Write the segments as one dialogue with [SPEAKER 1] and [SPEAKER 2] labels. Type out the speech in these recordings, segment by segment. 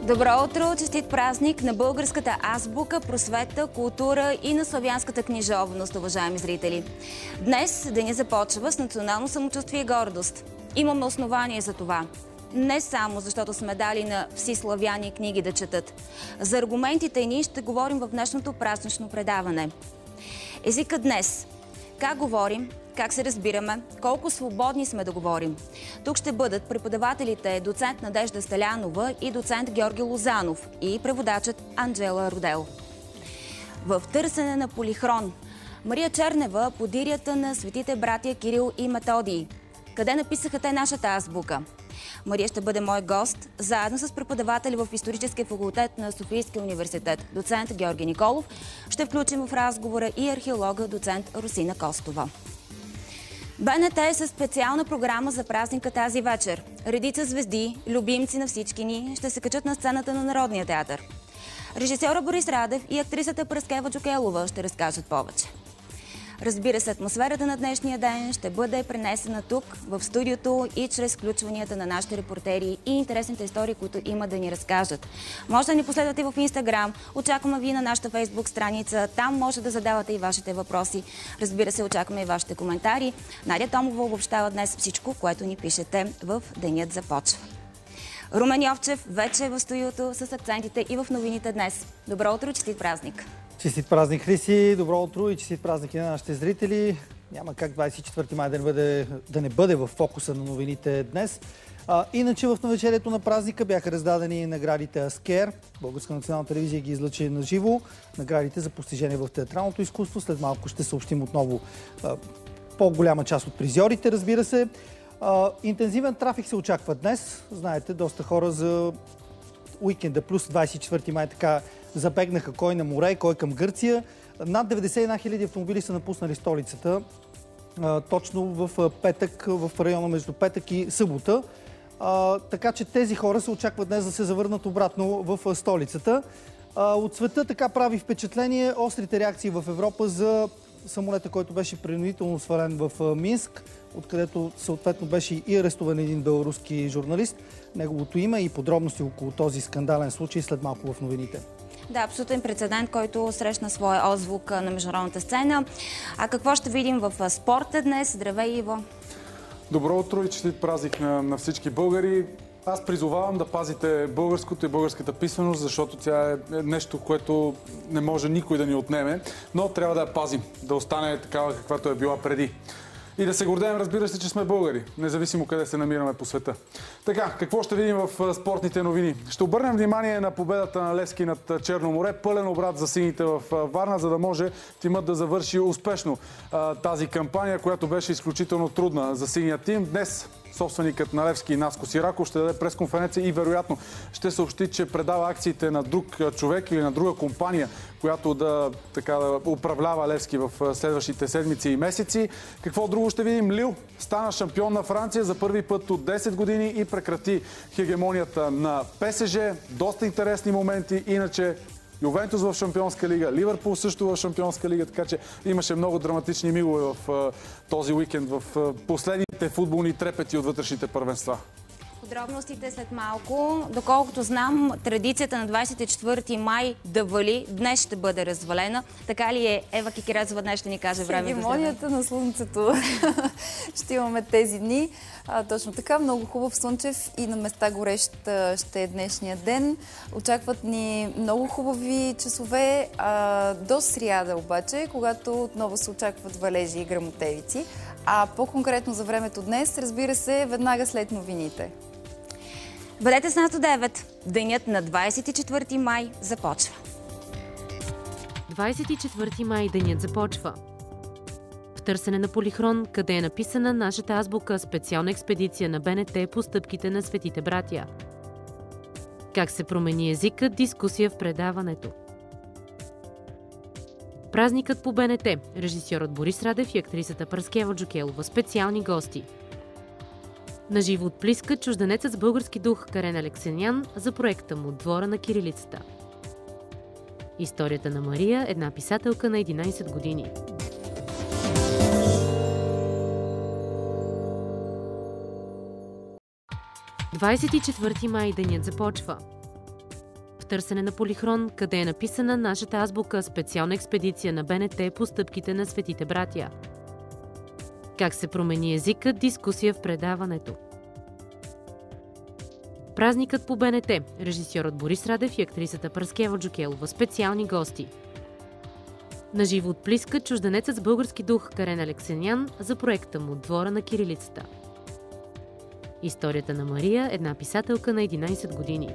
[SPEAKER 1] Добро утро, честит празник на българската азбука, просвета, култура и на славянската книжовност, уважаеми зрители. Днес денят започва с национално самочувствие и гордост. Имаме основание за това. Не само защото сме дали на вси славяни книги да четат. За аргументите ни ще говорим в днешното празнично предаване. Езика днес. Как говорим? Как се разбираме, колко свободни сме да говорим. Тук ще бъдат преподавателите доцент Надежда Стелянова и доцент Георги Лозанов и преводачът Анджела Родел. В търсене на полихрон. Мария Чернева по дирията на светите братия Кирил и Методий. Къде написаха те нашата азбука? Мария ще бъде мой гост, заедно с преподаватели в историческия факултет на Софийския университет, доцент Георги Николов. Ще включим в разговора и археолога доцент Русина Костова. БНТ е със специална програма за празника тази вечер. Редица звезди, любимци на всички ни, ще се качат на сцената на Народния театър. Режисьора Борис Радев и актрисата Пръскева Джукелова ще разкажат повече. Разбира се, атмосферата на днешния ден ще бъде пренесена тук, в студиото и чрез включванията на нашите репортери и интересните истории, които има да ни разкажат. Може да ни последвате в Инстаграм, очакваме ви на нашата Фейсбук страница, там може да задавате и вашите въпроси. Разбира се, очакваме и вашите коментари. Надя Томова обобщава днес всичко, което ни пишете в Денят започва. Румен Йовчев вече е в студиото с акцентите и в новините днес. Добро утро, честит празник!
[SPEAKER 2] Честит празник, Хриси! Добро утро и честит празник и на нашите зрители. Няма как 24 май да не бъде в фокуса на новините днес. Иначе в навечерието на празника бяха раздадени наградите Аскер. Българска национална телевизия ги излъчи на живо. Наградите за постижение в театралното изкуство. След малко ще съобщим отново по-голяма част от призьорите, разбира се. Интензивен трафик се очаква днес. Знаете, доста хора за уикенда плюс 24 май така забегнаха кой на море, кой към Гърция. Над 91 000 автомобили са напуснали столицата точно в петък, в района между петък и събота. Така че тези хора се очакват днес да се завърнат обратно в столицата. От света така прави впечатление острите реакции в Европа за самолета, който беше принудително свален в Минск, откъдето съответно беше и арестуван един белоруски журналист. Неговото име и подробности около този скандален случай след малко в новините.
[SPEAKER 1] Да, абсолютен прецедент, който срещна своя отзвук на международната сцена. А какво ще видим в спорта днес? Здравей, Иво!
[SPEAKER 3] Добро утро и честит празник на всички българи. Аз призовавам да пазите българското и българската писменост, защото тя е нещо, което не може никой да ни отнеме, но трябва да я пазим, да остане такава, каквато е била преди. И да се гордеем, разбира се, че сме българи, независимо къде се намираме по света. Така, какво ще видим в спортните новини? Ще обърнем внимание на победата на Левски над Черно море. Пълен обрат за сините в Варна, за да може тимът да завърши успешно тази кампания, която беше изключително трудна за синия тим. Днес собственикът на Левски, Наско Сираков, ще даде пресконференция и вероятно ще съобщи, че предава акциите на друг човек или на друга компания, която да управлява Левски в следващите седмици и месеци. Какво друго ще видим? Лил стана шампион на Франция за първи път от 10 години и прекрати хегемонията на ПСЖ. Доста интересни моменти. Иначе Ювентус в Шампионска лига, Ливърпул също в Шампионска лига, така че имаше много драматични мигове в този уикенд, в последните футболни трепети от вътрешните първенства.
[SPEAKER 1] Подробностите след малко. Доколкото знам, традицията на 24 май да вали днес ще бъде развалена. Така ли е? Ева Кикирецова днес ще ни каже времето.
[SPEAKER 4] Хегемонията на слънцето ще имаме тези дни. Точно така, много хубав слънчев и на места горещ ще е днешния ден. Очакват ни много хубави часове до сряда обаче, когато отново се очакват валежи и гръмотевици. А по-конкретно за времето днес, разбира се, веднага след новините.
[SPEAKER 1] Бъдете с нас до 9. Денят на 24 май започва.
[SPEAKER 5] 24 май денят започва. В търсене на полихрон, къде е написана нашата азбука, специална експедиция на БНТ по стъпките на светите братя. Как се промени езикът, дискусия в предаването. Празникът по БНТ. Режисьорът Борис Радев и актрисата Пръскева Джукелова. Специални гости. Наживо отплиска чужденецът с български дух Карен Алексенян за проекта му «Двора на кирилицата». Историята на Мария, една писателка на 11 години. – 24 май денят започва. търсене на Полихрон, къде е написана нашата азбука, специална експедиция на БНТ по стъпките на светите братя. Как се промени езикът, дискусия в предаването. Празникът по БНТ. Режисьорът Борис Радев и актрисата Параскева Джукелова. Специални гости. Наживо отплиска чужденецът с български дух Карен Алексенян за проекта му «Двора на кирилицата». Историята на Мария, една писателка на 11 години.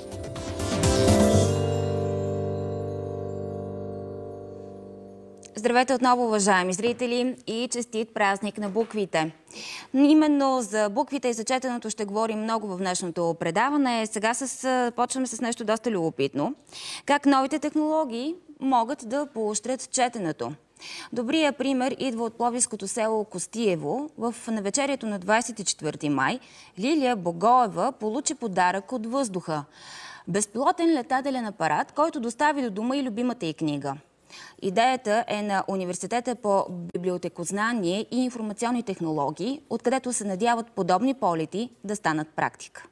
[SPEAKER 1] Здравейте отново, уважаеми зрители, и честит празник на буквите. Именно за буквите и за четенето ще говорим много в днешното предаване. Сега почваме с нещо доста любопитно. Как новите технологии могат да поощрят четенето. Добрият пример идва от пловдивското село Костиево. В навечерието на 24 май Лилия Богоева получи подарък от въздуха. Безпилотен летателен апарат, който достави до дома и любимата й книга. Идеята е на Университета по библиотекознание и информационни технологии, откъдето се надяват подобни полети да станат практика.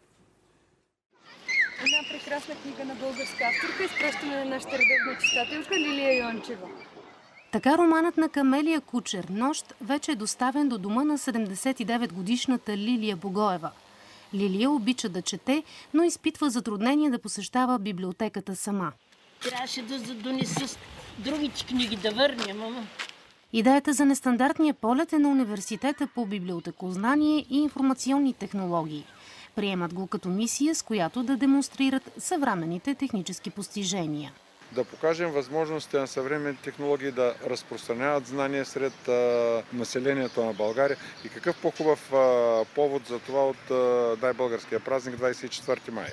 [SPEAKER 6] Една прекрасна книга на българска авторка, изпращаме на нашата редовна читателка Лилия Йончева.
[SPEAKER 7] Така романът на Камелия Кучер «Нощ» вече е доставен до дома на 79-годишната Лилия Богоева. Лилия обича да чете, но изпитва затруднение да посещава библиотеката сама.
[SPEAKER 8] Трябваше да донеса другите книги, да върнем, мама.
[SPEAKER 7] Идеята за нестандартния полет е на Университета по библиотекознание и информационни технологии. Приемат го като мисия, с която да демонстрират съвременните технически постижения.
[SPEAKER 9] Да покажем възможностите на съвременните технологии да разпространяват знания сред населението на България. И какъв по-хубав повод за това от най-българския празник 24 май.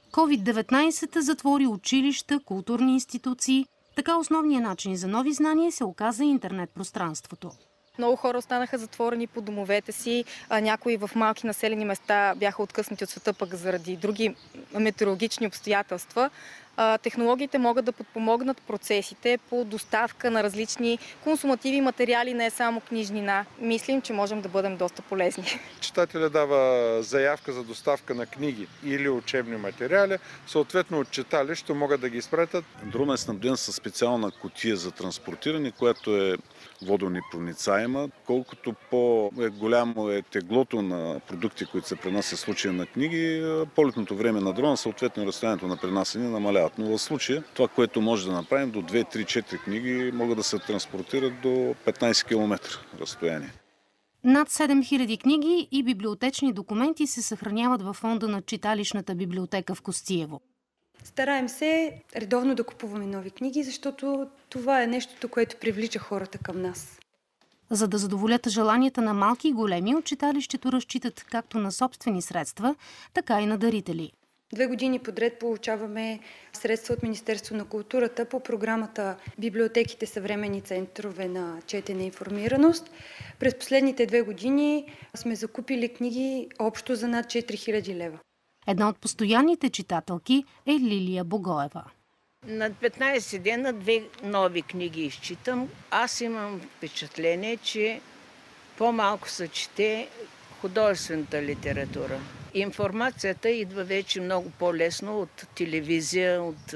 [SPEAKER 7] COVID-19 затвори училища, културни институции. Така основният начин за нови знания се оказа интернет пространството.
[SPEAKER 6] Много хора останаха затворени по домовете си, някои в малки населени места бяха откъснати от света пък заради други метеорологични обстоятелства. Технологиите могат да подпомогнат процесите по доставка на различни консумативи материали, не само книжнина. Мислим, че можем да бъдем доста полезни.
[SPEAKER 9] Читателя дава заявка за доставка на книги или учебни материали, съответно от читалище могат да ги изпратят.
[SPEAKER 10] Дронът е снабден със специална кутия за транспортиране, която е водонепроницаема. Колкото по-голямо е теглото на продукти, които се пренасят в случая на книги, полетното време на дрона, съответно разстоянието на пренасене намаляват. Но в случая това, което може да направим, до 2, 3, 4 книги могат да се транспортират до 15 км разстояние.
[SPEAKER 7] Над 7000 книги и библиотечни документи се съхраняват във фонда на читалищната библиотека в Костиево.
[SPEAKER 11] Стараем се редовно да купуваме нови книги, защото това е нещото, което привлича хората към нас.
[SPEAKER 7] За да задоволят желанията на малки и големи, от читалището разчитат както на собствени средства, така и на дарители.
[SPEAKER 11] 2 години подред получаваме средства от Министерство на културата по програмата Библиотеките съвременни центрове на четене и информираност. През последните 2 години сме закупили книги общо за над 4000 лева.
[SPEAKER 7] Една от постоянните читателки е Лилия Богоева.
[SPEAKER 8] На 15 дена 2 нови книги изчитам. Аз имам впечатление, че по-малко се чете художествената литература. Информацията идва вече много по-лесно от телевизия, от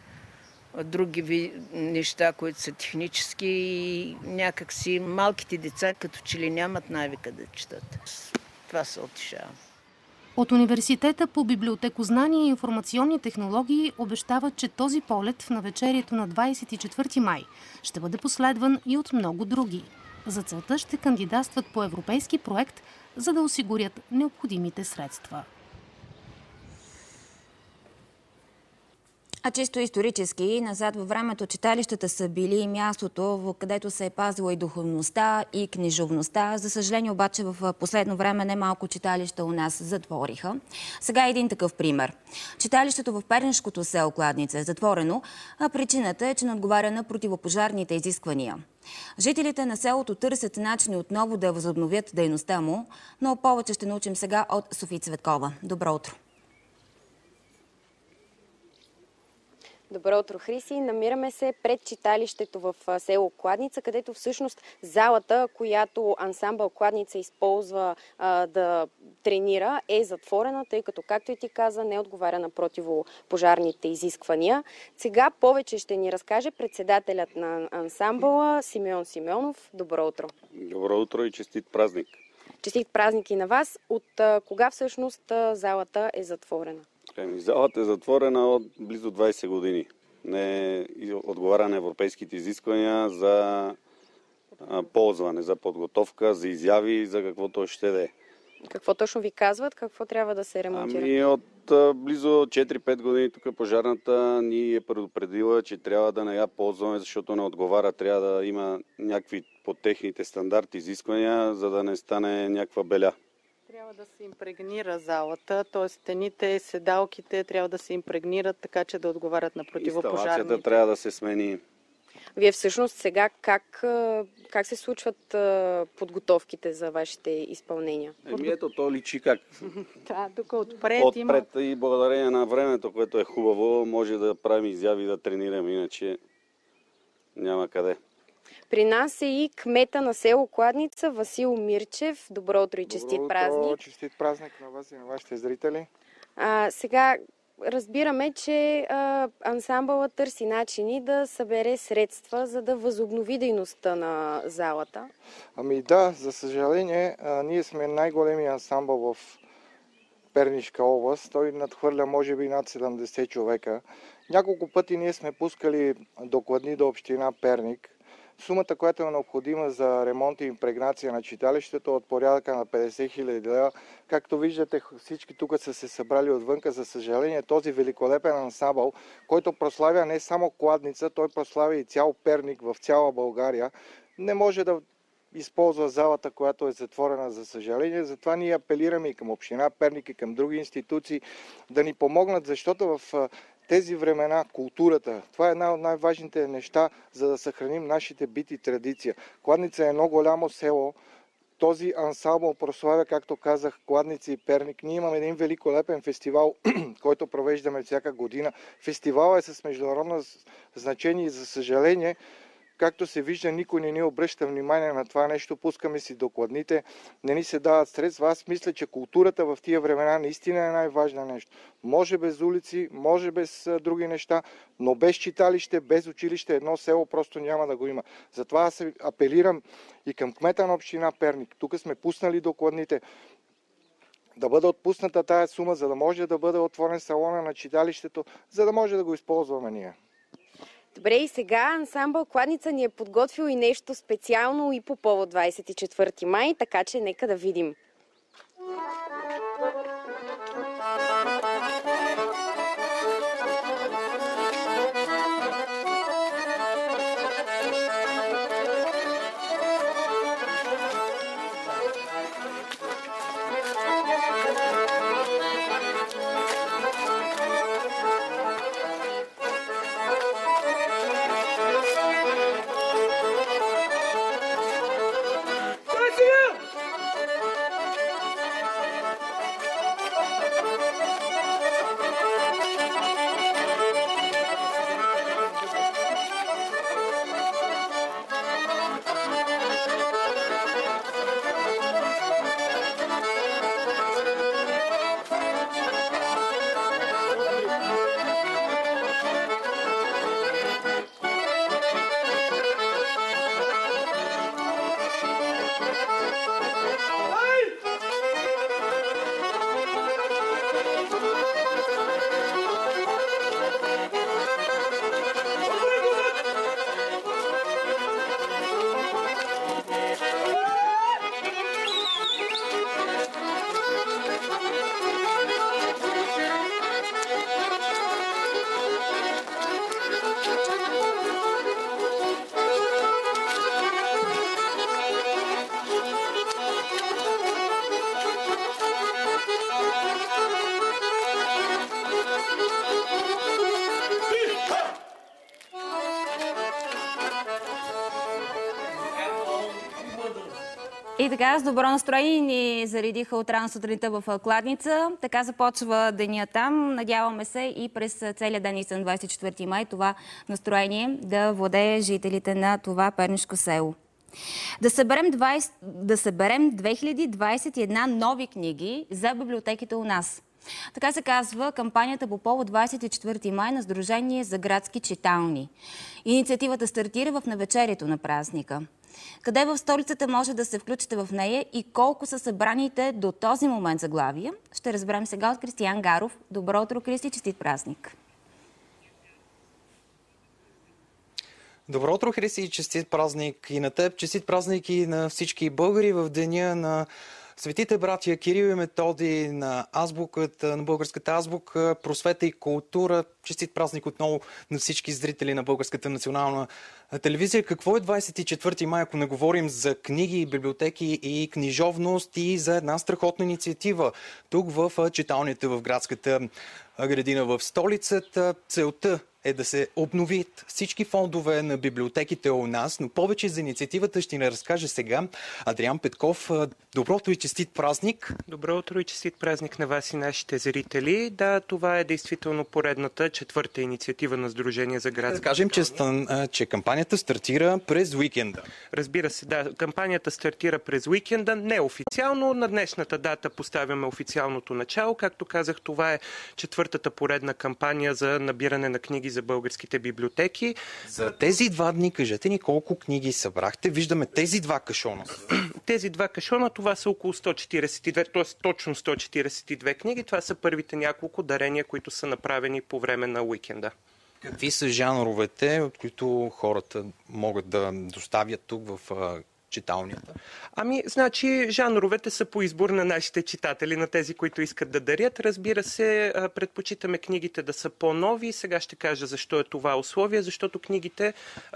[SPEAKER 8] други неща, които са технически и някакси малките деца като че ли нямат навика да четат. Това се утешавам.
[SPEAKER 7] От Университета по библиотекознание и информационни технологии обещават, че този полет в навечерието на 24 май ще бъде последван и от много други. За целта ще кандидатстват по европейски проект, за да осигурят необходимите средства.
[SPEAKER 1] А чисто исторически, назад във времето читалищата са били мястото, където се е пазила и духовността, и книжовността. За съжаление обаче в последно време немалко читалища у нас затвориха. Сега е един такъв пример. Читалището в пернишкото село Кладница е затворено, а причината е, че не отговаря на противопожарните изисквания. Жителите на селото търсят начини отново да възобновят дейността му, но повече ще научим сега от София Цветкова. Добро утро!
[SPEAKER 12] Добро утро, Хриси. Намираме се пред читалището в село Кладница, където всъщност залата, която ансамбъл Кладница използва да тренира, е затворена, тъй като, както и ти каза, не отговаря на противопожарните изисквания. Сега повече ще ни разкаже председателят на ансамбъла Симеон Симеонов. Добро утро.
[SPEAKER 13] Добро утро и честит празник.
[SPEAKER 12] Честит празник и на вас. От кога всъщност залата е затворена?
[SPEAKER 13] Залата е затворена от близо 20 години. Не отговаря на европейските изисквания за ползване, за подготовка, за изяви и за каквото ще да е.
[SPEAKER 12] Какво точно ви казват? Какво трябва да се ремонтира?
[SPEAKER 13] От близо 4-5 години тук пожарната ни е предупредила, че трябва да не я ползваме, защото не отговаря. Трябва да има някакви по техните стандарти изисквания, за да не стане някаква беля.
[SPEAKER 14] Трябва да се импрегнира залата, т.е. стените, седалките трябва да се импрегнират, така че да отговарят на противопожарните.
[SPEAKER 13] Инсталацията трябва да се смени.
[SPEAKER 12] Вие всъщност сега как се случват подготовките за вашите изпълнения?
[SPEAKER 13] Ето то личи как.
[SPEAKER 14] Да, тук отпред
[SPEAKER 13] и благодарение на времето, което е хубаво, може да правим изяви, да тренираме, иначе няма къде.
[SPEAKER 12] При нас е и кмета на село Кладница Васил Мирчев. Добро утро и честит празник.
[SPEAKER 15] Добро, честит празник на вас и на вашите зрители.
[SPEAKER 12] Сега разбираме, че ансамбълът търси начини да събере средства, за да възобнови дейността на залата.
[SPEAKER 15] Ами да, за съжаление, ние сме най-големия ансамбъл в Пернишка област. Той надхвърля може би над 70 човека. Няколко пъти ние сме пускали докладни до община Перник. Сумата, която е необходима за ремонт и импрегнация на читалището е от порядъка на 50 000 лева. Както виждате, всички тук са се събрали отвънка. За съжаление, този великолепен ансамбъл, който прославя не само Кладница, той прославя и цял Перник в цяла България, не може да използва залата, която е затворена, за съжаление. Затова ние апелираме и към община Перник, и към други институции да ни помогнат, защото в тези времена културата, това е една от най-важните неща, за да съхраним нашите бит и традиция. Кладница е едно голямо село. Този ансамбъл прославя, както казах, Кладница и Перник. Ние имаме един великолепен фестивал, който провеждаме всяка година. Фестивалът е с международно значение и за съжаление, както се вижда, никой не ни обръща внимание на това нещо. Пускаме си докладните, не ни се дават средства. Аз мисля, че културата в тия времена наистина е най-важно нещо. Може без улици, може без други неща, но без читалище, без училище едно село просто няма да го има. Затова аз апелирам и към кмета на община Перник. Тук сме пуснали докладните. Да бъде отпусната тая сума, за да може да бъде отворен салона на читалището, за да може да го използваме ние.
[SPEAKER 12] Добре, и сега ансамбъл Кладница ни е подготвил и нещо специално и по повод 24 май, така че нека да видим.
[SPEAKER 1] И така, с добро настроение ни заредиха от рано сутринта в Кладница. Така започва деня там. Надяваме се и през целия ден, и 24 май, това настроение да владее жителите на това пернишко село. Да съберем 2021 нови книги за библиотеките у нас. Така се казва кампанията по повод 24 май на Сдружение за градски читални. Инициативата стартира в навечерието на празника. Къде в столицата може да се включите в нея и колко са събраните до този момент заглавия, ще разберем сега от Кристиян Гаров. Добро утро, Кристи, честит празник!
[SPEAKER 16] Добро утро, Христи, честит празник и на теб, честит празник и на всички българи в деня на светите братия Кирил и Методий, на азбуката, на българската азбука, просвета и култура. Честит празник отново на всички зрители на Българската национална телевизия. Какво е 24 май, ако не говорим за книги, библиотеки и книжовност и за една страхотна инициатива тук в читалнята в градската градина в столицата. Целта е да се обновят всички фондове на библиотеките у нас, но повече за инициативата ще ни разкаже сега Адриан Петков. Добро утро и честит празник!
[SPEAKER 17] Добро утро и честит празник на вас и нашите зрители. Да, това е действително поредната четвърта инициатива на Сдружение за градски.
[SPEAKER 16] Да кажем, че кампанията стартира през уикенда.
[SPEAKER 17] Разбира се, да. Кампанията стартира през уикенда. Не официално. На днешната дата поставяме официалното начало. Както казах, това е четвъртата поредна кампания за набиране на книги за българските библиотеки.
[SPEAKER 16] За тези 2 дни кажете ни колко книги събрахте. Виждаме тези 2 кашона.
[SPEAKER 17] Тези 2 кашона, това са около 142, т.е. точно 142 книги. Това са първите няколко дарения, които са направени по време на уикенда.
[SPEAKER 16] Какви са жанровете, от които хората могат да доставят тук в читалнията?
[SPEAKER 17] Значи, жанровете са по избор на нашите читатели, на тези, които искат да дарят. Разбира се, предпочитаме книгите да са по-нови. Сега ще кажа защо е това условие, защото книгите,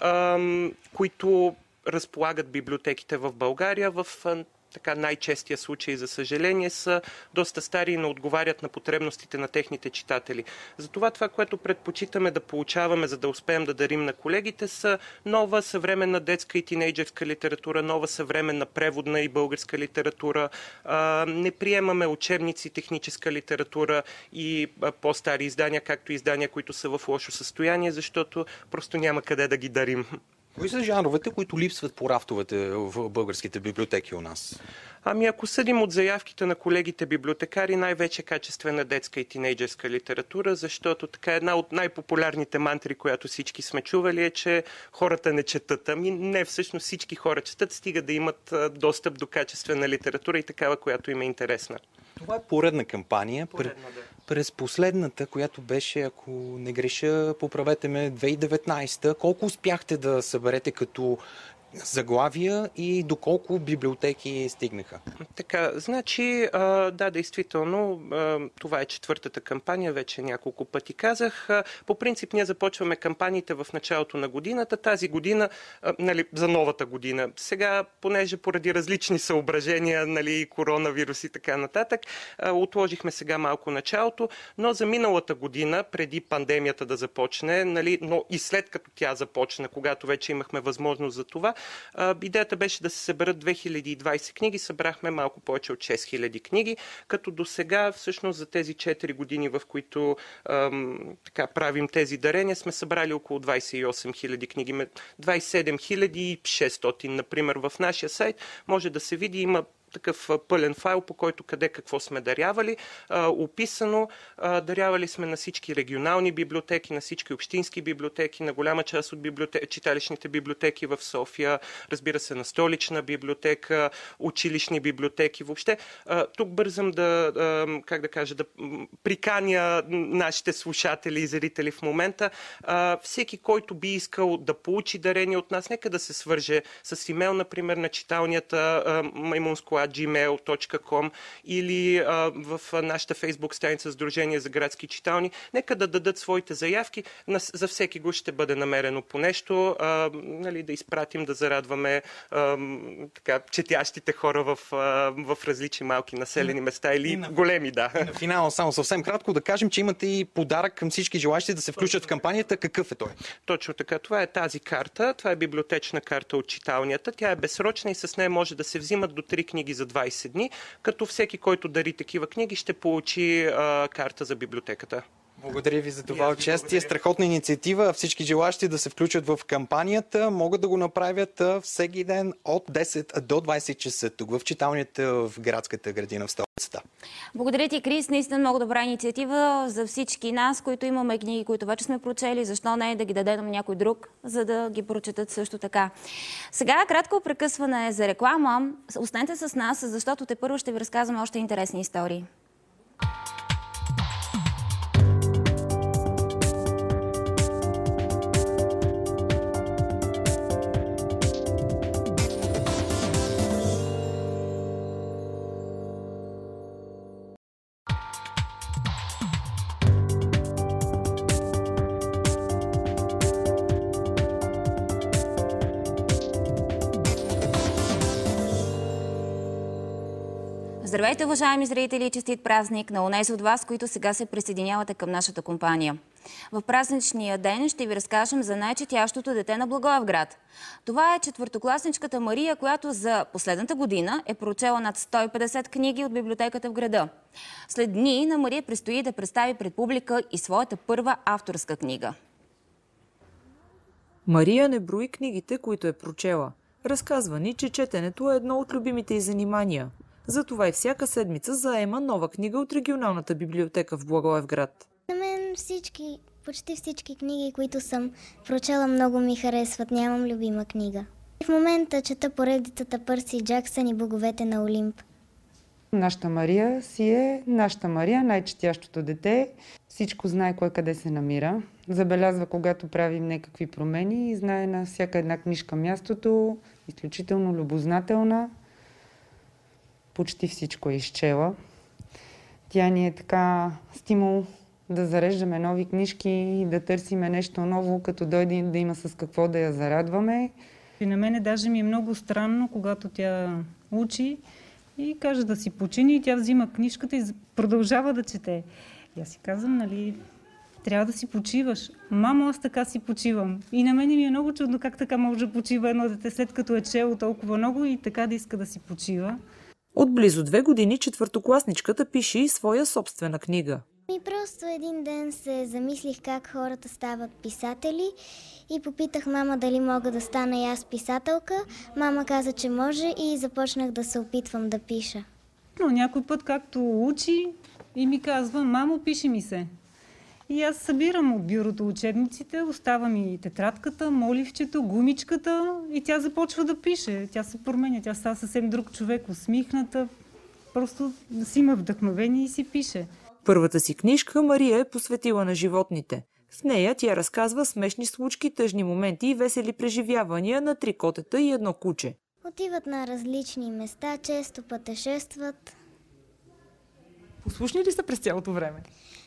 [SPEAKER 17] които разполагат библиотеките в България, в така най-честия случай, за съжаление, са доста стари и не отговарят на потребностите на техните читатели. Затова това, което предпочитаме да получаваме, за да успеем да дарим на колегите, са нова съвременна детска и тинейджерска литература, нова съвременна преводна и българска литература. Не приемаме учебници, техническа литература и по-стари издания, както и издания, които са в лошо състояние, защото просто няма къде да ги дарим.
[SPEAKER 16] Кои са жанровете, които липсват по рафтовете в българските библиотеки у нас?
[SPEAKER 17] Ако съдим от заявките на колегите библиотекари, най-вече качествена детска и тинейджерска литература, защото така една от най-популярните мантри, която всички сме чували, е, че хората не четат. Не, всъщност всички хора четат, стига да имат достъп до качествена литература и такава, която им е интересна.
[SPEAKER 16] Това е поредна кампания. През последната, която беше, ако не греша, поправете ме, 2019, колко успяхте да съберете като заглавия и доколко библиотеки стигнаха?
[SPEAKER 17] Така, значи, да, действително, това е четвъртата кампания, вече няколко пъти казах. По принцип, ние започваме кампаниите в началото на годината. Тази година, за новата година. Сега, понеже поради различни съображения, коронавирус и така нататък, отложихме сега малко началото, но за миналата година, преди пандемията да започне, но и след като тя започна, когато вече имахме възможност за това, идеята беше да се съберат 2020 книги. Събрахме малко повече от 6000 книги, като до сега, всъщност за тези 4 години, в които правим тези дарения, сме събрали около 28 000 книги. 27 600, например, в нашия сайт може да се види, има такъв пълен файл, по който къде какво сме дарявали. Описано, дарявали сме на всички регионални библиотеки, на всички общински библиотеки, на голяма част от читалищните библиотеки в София, разбира се, на столична библиотека, училищни библиотеки. Въобще, тук бързам да приканя нашите слушатели и зрители в момента. Всеки, който би искал да получи дарение от нас, нека да се свърже с имейл, например, на читалнята Маймунско info@gmail.com или в нашата фейсбук страница Сдружение за градски читални. Нека да дадат своите заявки. За всеки го ще бъде намерено по нещо, да изпратим, да зарадваме четящите хора в различни малки населени места или големи, да.
[SPEAKER 16] И на финал, само съвсем кратко да кажем, че имате и подарък към всички желащи да се включат в кампанията. Какъв е той?
[SPEAKER 17] Точно така. Това е тази карта. Това е библиотечна карта от читалнята. Тя е безсрочна и с нея може да се взимат до 3 книги за 20 дни, като всеки, който дари такива книги, ще получи карта за библиотеката.
[SPEAKER 16] Благодаря ви за това участие. Страхотна инициатива. Всички желащи да се включат в кампанията могат да го направят всеки ден от 10 до 20 часа тук в читалнята в градската градина в столицата.
[SPEAKER 1] Благодаря ти, Крис. Наистина много добра инициатива за всички нас, които имаме книги, които вече сме прочели. Защо не да ги дадем на някой друг, за да ги прочетат също така. Сега кратко прекъсване за реклама. Останете с нас, защото тепърво ще ви разказваме още интересни истории. Здравейте, уважаеми зрители, и честит празник на онези от вас, които сега се присъединявате към нашата компания. В празничния ден ще ви разкажем за най-четящото дете на Благоевград. Това е четвъртокласничката Мария, която за последната година е прочела над 150 книги от библиотеката в града. След дни на Мария предстои да представи пред публика и своята първа авторска книга.
[SPEAKER 18] Мария не брои книгите, които е прочела. Разказва ни, че четенето е едно от любимите й занимания. Затова и всяка седмица заема нова книга от регионалната библиотека в Благоевград.
[SPEAKER 19] На мен почти всички книги, които съм прочела, много ми харесват. Нямам любима книга. В момента чета поредицата Пърси Джаксън и Боговете на Олимп.
[SPEAKER 20] Нашата Мария си е нашата Мария, най-четящото дете. Всичко знае кое къде се намира. Забелязва, когато правим някакви промени и знае на всяка една книжка мястото. Изключително любознателна. Почти всичко е изчела. Тя ни е така стимул да зареждаме нови книжки и да търсиме нещо ново, като дойде да има с какво да я зарадваме.
[SPEAKER 21] И на мене даже ми е много странно, когато тя учи и каже да си почини, и тя взима книжката и продължава да чете. И аз си казвам, трябва да си почиваш. Мамо, аз така си почивам. И на мен ми е много чудно как така може да почива едно дете, след като е чело толкова много и така да иска да си почива.
[SPEAKER 18] От близо 2 години четвъртокласничката пише и своя собствена книга.
[SPEAKER 19] Просто един ден се замислих как хората стават писатели и попитах мама дали мога да стана и аз писателка. Мама каза, че може, и започнах да се опитвам да пиша.
[SPEAKER 21] Но някой път, както учи, и ми казва: мамо, пиши ми се. И аз събирам от бюрото учебниците, остава ми тетрадката, моливчето, гумичката и тя започва да пише. Тя се променя, тя става съвсем друг човек, усмихната, просто да си има вдъхновение и си пише.
[SPEAKER 18] Първата си книжка Мария е посветила на животните. В нея тя разказва смешни случки, тъжни моменти и весели преживявания на 3 котета и 1 куче.
[SPEAKER 19] Отиват на различни места, често пътешестват.
[SPEAKER 21] Послушни ли са през цялото време?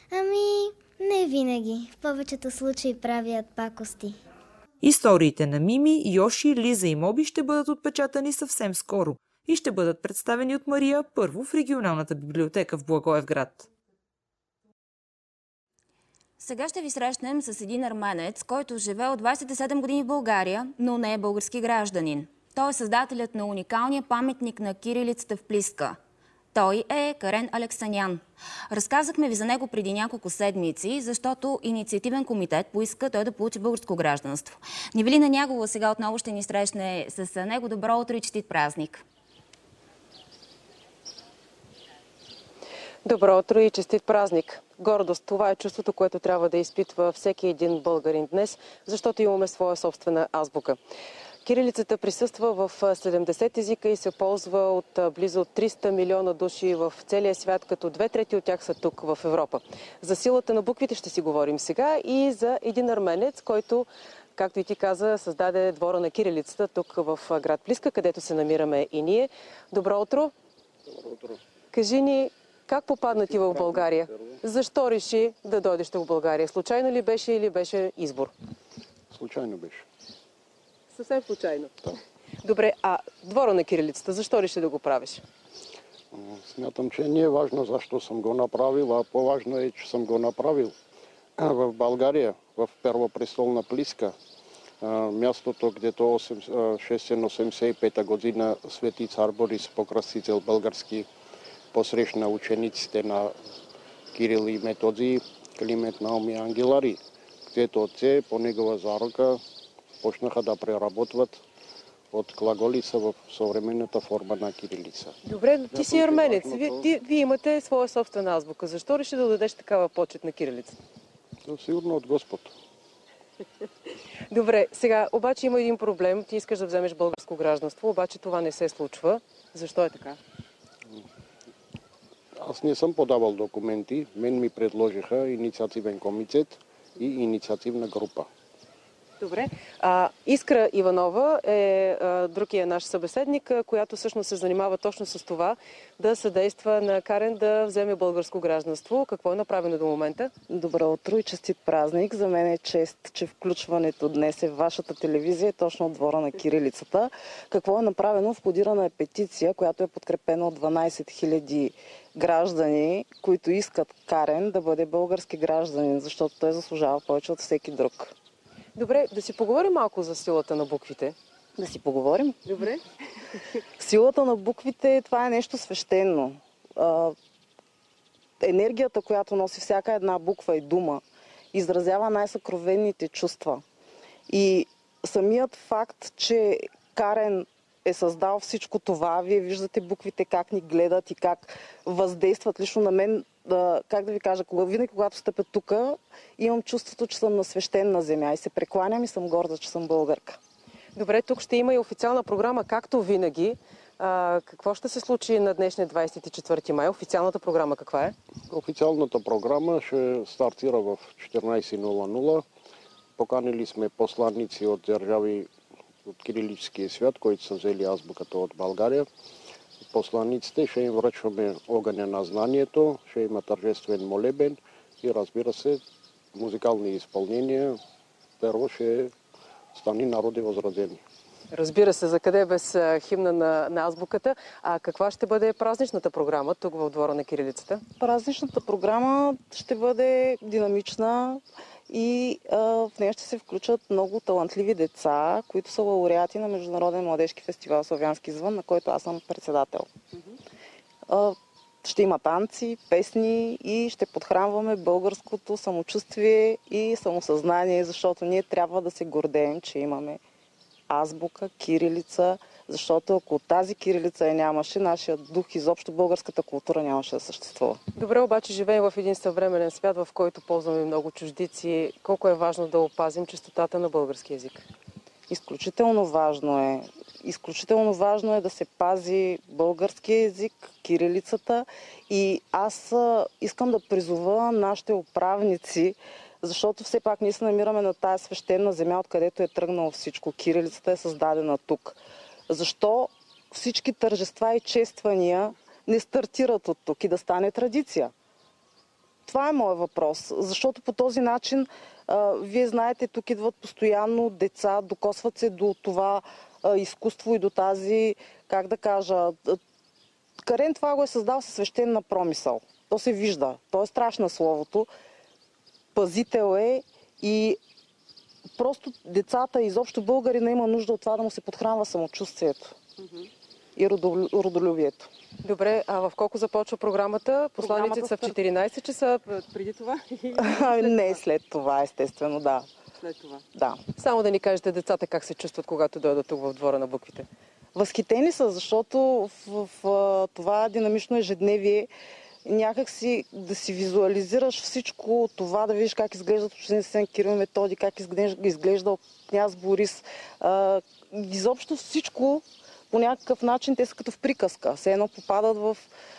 [SPEAKER 19] Не винаги. В повечето случаи правят пакости.
[SPEAKER 18] Историите на Мими, Йоши, Лиза и Моби ще бъдат отпечатани съвсем скоро и ще бъдат представени от Мария първо в регионалната библиотека в Благоевград.
[SPEAKER 1] Сега ще ви срещнем с един арменец, който живее от 27 години в България, но не е български гражданин. Той е създателят на уникалния паметник на кирилицата в Плиска. Той е Карен Алексанян. Разказахме ви за него преди няколко седмици, защото инициативен комитет поиска той да получи българско гражданство. Невелина Нягова сега отново ще ни срещне с него. Добро утро и честит празник!
[SPEAKER 22] Добро утро и честит празник! Гордост, това е чувството, което трябва да изпитва всеки един българин днес, защото имаме своя собствена азбука. Кирилицата присъства в 70 езика и се ползва от близо 300 милиона души в целия свят, като 2/3 от тях са тук в Европа. За силата на буквите ще си говорим сега и за един арменец, който, както и ти каза, създаде двора на кирилицата тук в град Плиска, където се намираме и ние. Добро утро! Кажи ни, как попадна ти в България? Защо реши да дойдеш в България? Случайно ли беше или беше избор?
[SPEAKER 2] Случайно беше.
[SPEAKER 22] Съвсем случайно?
[SPEAKER 2] Да.
[SPEAKER 22] Добре, а двора на кирилицата, защо реши да го правиш?
[SPEAKER 2] Смятам, че не е важно защо съм го направил, а по-важно е, че съм го направил. В България, в Първопрестолна Плиска, мястото, където 685 година свети цар Борис Покръстител български посрещна учениците на Кирил и Методий, Климент, Наум и Ангелари, където те по негова зарука почнаха да преработват от глаголица в съвременната форма на кирилица.
[SPEAKER 22] Добре, ти си арменец. Вие имате своя собствена азбука. Защо реши да дадеш такава почет на кирилицата?
[SPEAKER 2] Сигурно от Господ.
[SPEAKER 22] Добре, сега обаче има един проблем. Ти искаш да вземеш българско гражданство, обаче това не се случва. Защо е така?
[SPEAKER 2] Аз не съм подавал документи. Мен ми предложиха инициативен комитет и инициативна група.
[SPEAKER 22] Добре. Искра Иванова е другия наш събеседник, която всъщност се занимава точно с това да съдейства на Карен да вземе българско гражданство. Какво е направено до момента?
[SPEAKER 3] Добро утро и честит празник. За мен е чест, че включването днес е в вашата телевизия, точно от двора на кирилицата. Какво е направено? Входирана е петиция, която е подкрепена от 12 000 граждани, които искат Карен да бъде български гражданин, защото той заслужава повече от всеки друг.
[SPEAKER 22] Добре, да си поговорим малко за силата на буквите.
[SPEAKER 3] Да си поговорим?
[SPEAKER 22] Добре.
[SPEAKER 3] Силата на буквите, това е нещо свещено. Енергията, която носи всяка една буква и дума, изразява най-съкровенните чувства. И самият факт, че Карен е създал всичко това, вие виждате буквите как ни гледат и как въздействат лично на мен. Как да ви кажа, винаги когато стъпя тук, имам чувството, че съм на свещена земя и се прекланям и съм горда, че съм българка.
[SPEAKER 22] Добре, тук ще има и официална програма, както винаги. Какво ще се случи на днешния 24 май? Официалната програма каква е?
[SPEAKER 2] Официалната програма ще стартира в 14:00. Поканили сме посланници от държави от кирилическия свят, които са взели азбуката от България. Посланиците ще им връчваме огъня на знанието, ще има тържествен молебен и разбира се, музикални изпълнения. Първо ще стани народи възродени.
[SPEAKER 22] Разбира се, за къде без химна на азбуката. А каква ще бъде празничната програма тук в двора на кирилицата?
[SPEAKER 3] Празничната програма ще бъде динамична и в нея ще се включат много талантливи деца, които са лауреати на Международен младежки фестивал Славянски звън, на който аз съм председател. Ще има танци, песни и ще подхранваме българското самочувствие и самосъзнание, защото ние трябва да се гордеем, че имаме азбука, кирилица, защото ако тази кирилица я нямаше, нашия дух, изобщо българската култура нямаше да съществува.
[SPEAKER 22] Добре, обаче живеем в един съвременен свят, в който ползваме много чуждици. Колко е важно да опазим чистотата на български език?
[SPEAKER 3] Изключително важно е. Изключително важно е да се пази българския език, кирилицата, и аз искам да призова нашите управници, защото все пак ние се намираме на тая свещена земя, откъдето е тръгнало всичко. Кирилицата е създадена тук. Защо всички тържества и чествания не стартират от тук и да стане традиция? Това е моят въпрос. Защото по този начин, вие знаете, тук идват постоянно деца, докосват се до това изкуство и до тази, как да кажа, Карен това го е създал със свещена промисъл. То се вижда. То е страшно словото. Пазител е и просто децата, изобщо българина има нужда от това да му се подхранва самочувствието и родолюбието.
[SPEAKER 22] Добре, а в колко започва програмата? Посланиците са в 14 часа преди това?
[SPEAKER 3] Не, след това, естествено, да.
[SPEAKER 22] След това?
[SPEAKER 3] Да.
[SPEAKER 22] Само да ни кажете децата как се чувстват, когато дойдат тук в двора на буквите.
[SPEAKER 3] Възхитени са, защото в това динамично ежедневие някак си да си визуализираш всичко това, да видиш как изглеждат ученици Сен Кирил и Методий, как изглежда княз Борис. Изобщо всичко по някакъв начин те са като в приказка. Все едно попадат в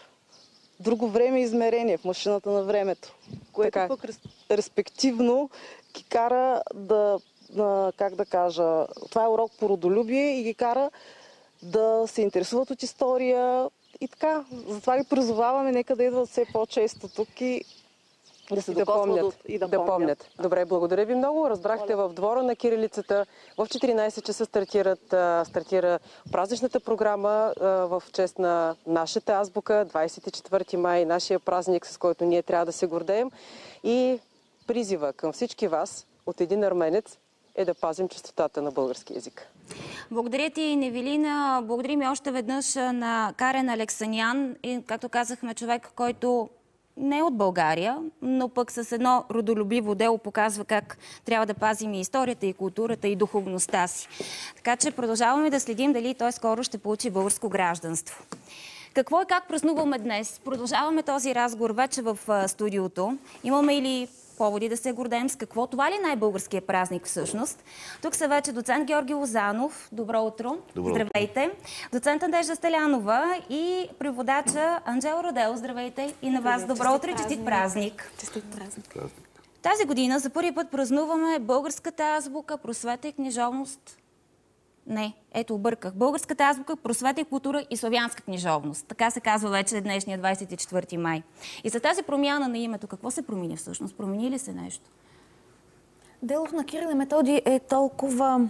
[SPEAKER 3] друго време и измерение, в машината на времето. Което пък респективно ги кара да, как да кажа, това е урок по родолюбие и ги кара да се интересуват от история И така, затова ги призоваваме, нека да идват все по-често тук и
[SPEAKER 22] да се допомнят. Да помнят. Добре, благодаря ви много. Разбрахте, в двора на кирилицата в 14 часа стартира празничната програма в чест на нашата азбука, 24 май, нашия празник, с който ние трябва да се гордеем. И призива към всички вас от един арменец е да пазим чистотата на български език.
[SPEAKER 1] Благодаря ти, Невелина. Благодарим и още веднъж на Карен Алексанян. И, както казахме, човек, който не е от България, но пък с едно родолюбиво дело показва как трябва да пазим и историята, и културата, и духовността си. Така че продължаваме да следим дали той скоро ще получи българско гражданство. Какво и как празнуваме днес? Продължаваме този разговор вече в студиото. Имаме или поводи да се гордеем с какво? Това ли е най-българският празник всъщност? Тук са вече доцент Георги Лозанов. Добро утро. Здравейте. Доцент Надежда Стелянова и преводача Анджел Родел. Здравейте. И на вас добро утро и честит празник.
[SPEAKER 4] Честит празник.
[SPEAKER 1] Тази година за първи път празнуваме българската азбука, просвета и книжовност. Не, ето обърках. Българската азбука, просвета и култура и славянска книжовност. Така се казва вече днешния 24 май. И за тази промяна на името, какво се промени всъщност? Промени ли се нещо?
[SPEAKER 4] Делото на Кирил и Методий е толкова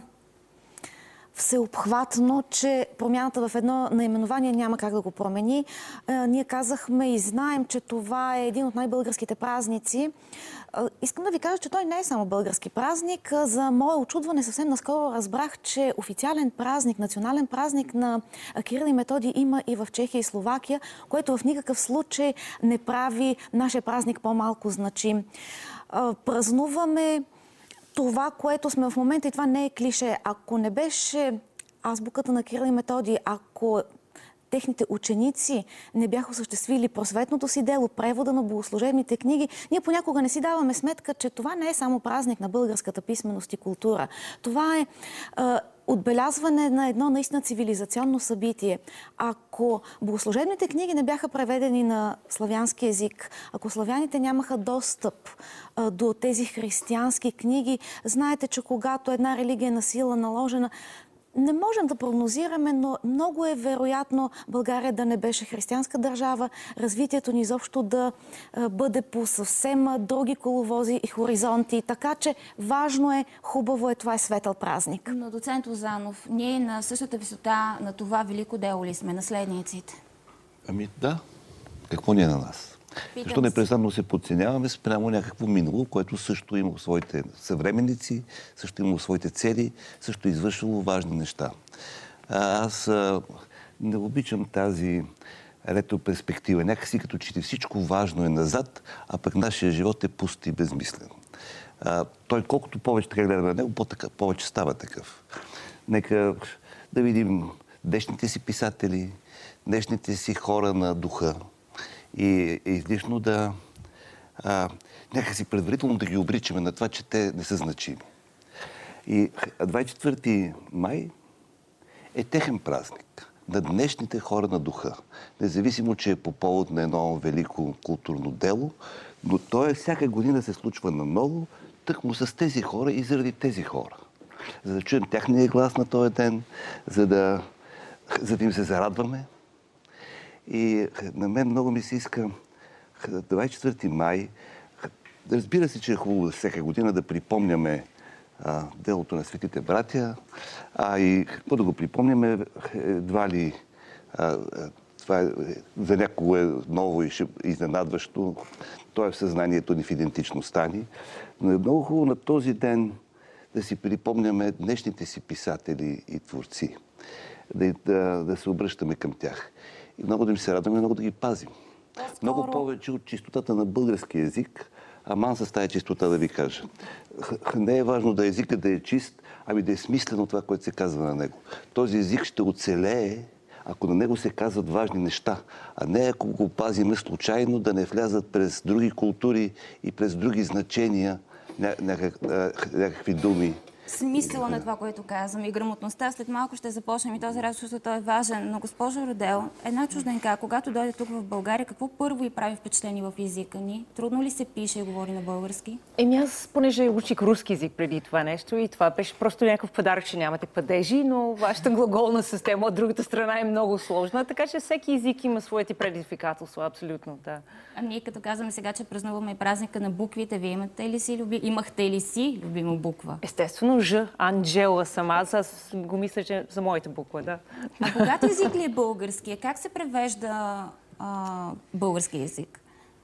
[SPEAKER 4] всеобхватно, че промяната в едно наименование няма как да го промени. Ние казахме и знаем, че това е един от най-българските празници. Искам да ви кажа, че той не е само български празник. За мое очудване съвсем наскоро разбрах, че официален празник, национален празник на Кирил и Методий има и в Чехия и Словакия, което в никакъв случай не прави нашия празник по-малко значим. Празнуваме това, което сме в момента, и това не е клише. Ако не беше азбуката на Кирил и Методий, ако техните ученици не бяха осъществили просветното си дело, превода на богослужебните книги, ние понякога не си даваме сметка, че това не е само празник на българската писменост и култура. Това е отбелязване на едно наистина цивилизационно събитие. Ако богослужебните книги не бяха преведени на славянски език, ако славяните нямаха достъп до тези християнски книги, знаете, че когато една религия е насила наложена, не можем да прогнозираме, но много е вероятно България да не беше християнска държава, развитието ни изобщо да бъде по съвсем други коловози и хоризонти. Така че важно е, хубаво е, това е светъл празник.
[SPEAKER 1] Но, доцент Лозанов, ние на същата висота на това велико дело ли сме, наследниците?
[SPEAKER 5] Ами да. Какво ни е на нас? Защо непрестанно се подценяваме спрямо някакво минало, което също има своите съвременници, също има своите цели, също е извършило важни неща. Аз не обичам тази ретроперспектива. Някакси като че всичко важно е назад, а пък нашия живот е пуст и безмислен. Той колкото повече така гледа на него, повече става такъв. Нека да видим днешните си писатели, днешните си хора на духа, и е излишно да някакси предварително да ги обричаме на това, че те не са значими. И 24 май е техен празник на днешните хора на духа. Независимо, че е по повод на едно велико културно дело, но той всяка година се случва наново, тъкмо с тези хора и заради тези хора. За да чуем тяхния глас на този ден, за да им се зарадваме. И на мен много ми се иска 24 май, разбира се, че е хубаво всяка година да припомняме делото на светите братя, и какво да го припомняме, едва ли това за някого е ново и изненадващо, то е в съзнанието ни, в идентичността ни, но е много хубаво на този ден да си припомняме днешните си писатели и творци, да се обръщаме към тях. И много да им се радваме, много да ги пазим. Много повече от чистотата на български език, аман с тази чистота да ви кажа. Не е важно да езикът да е чист, ами да е смислено това, което се казва на него. Този език ще оцелее, ако на него се казват важни неща, а не ако го пазиме случайно, да не влязат през други култури и през други значения някакви думи
[SPEAKER 1] смисъла на това, което казвам и грамотността. След малко ще започнем и този разговор, защото той е важен. Но, госпожо Родел, една чужденка, когато дойде тук в България, какво първо и прави впечатление в езика ни? Трудно ли се пише и говори на български?
[SPEAKER 6] Аз, понеже учих руски език преди това нещо и това беше просто някакъв подарък, че нямате падежи, но вашата глаголна система от другата страна е много сложна, така че всеки език има своите предизвикателства, абсолютно, да.
[SPEAKER 1] А ние като казваме сега, че празнуваме и празника на буквите, вие имахте ли си любима буква?
[SPEAKER 6] Естествено, Ж. Анджела съм аз го мисля, че за моята буква, да.
[SPEAKER 1] А богат език ли е българския? Как се превежда български език?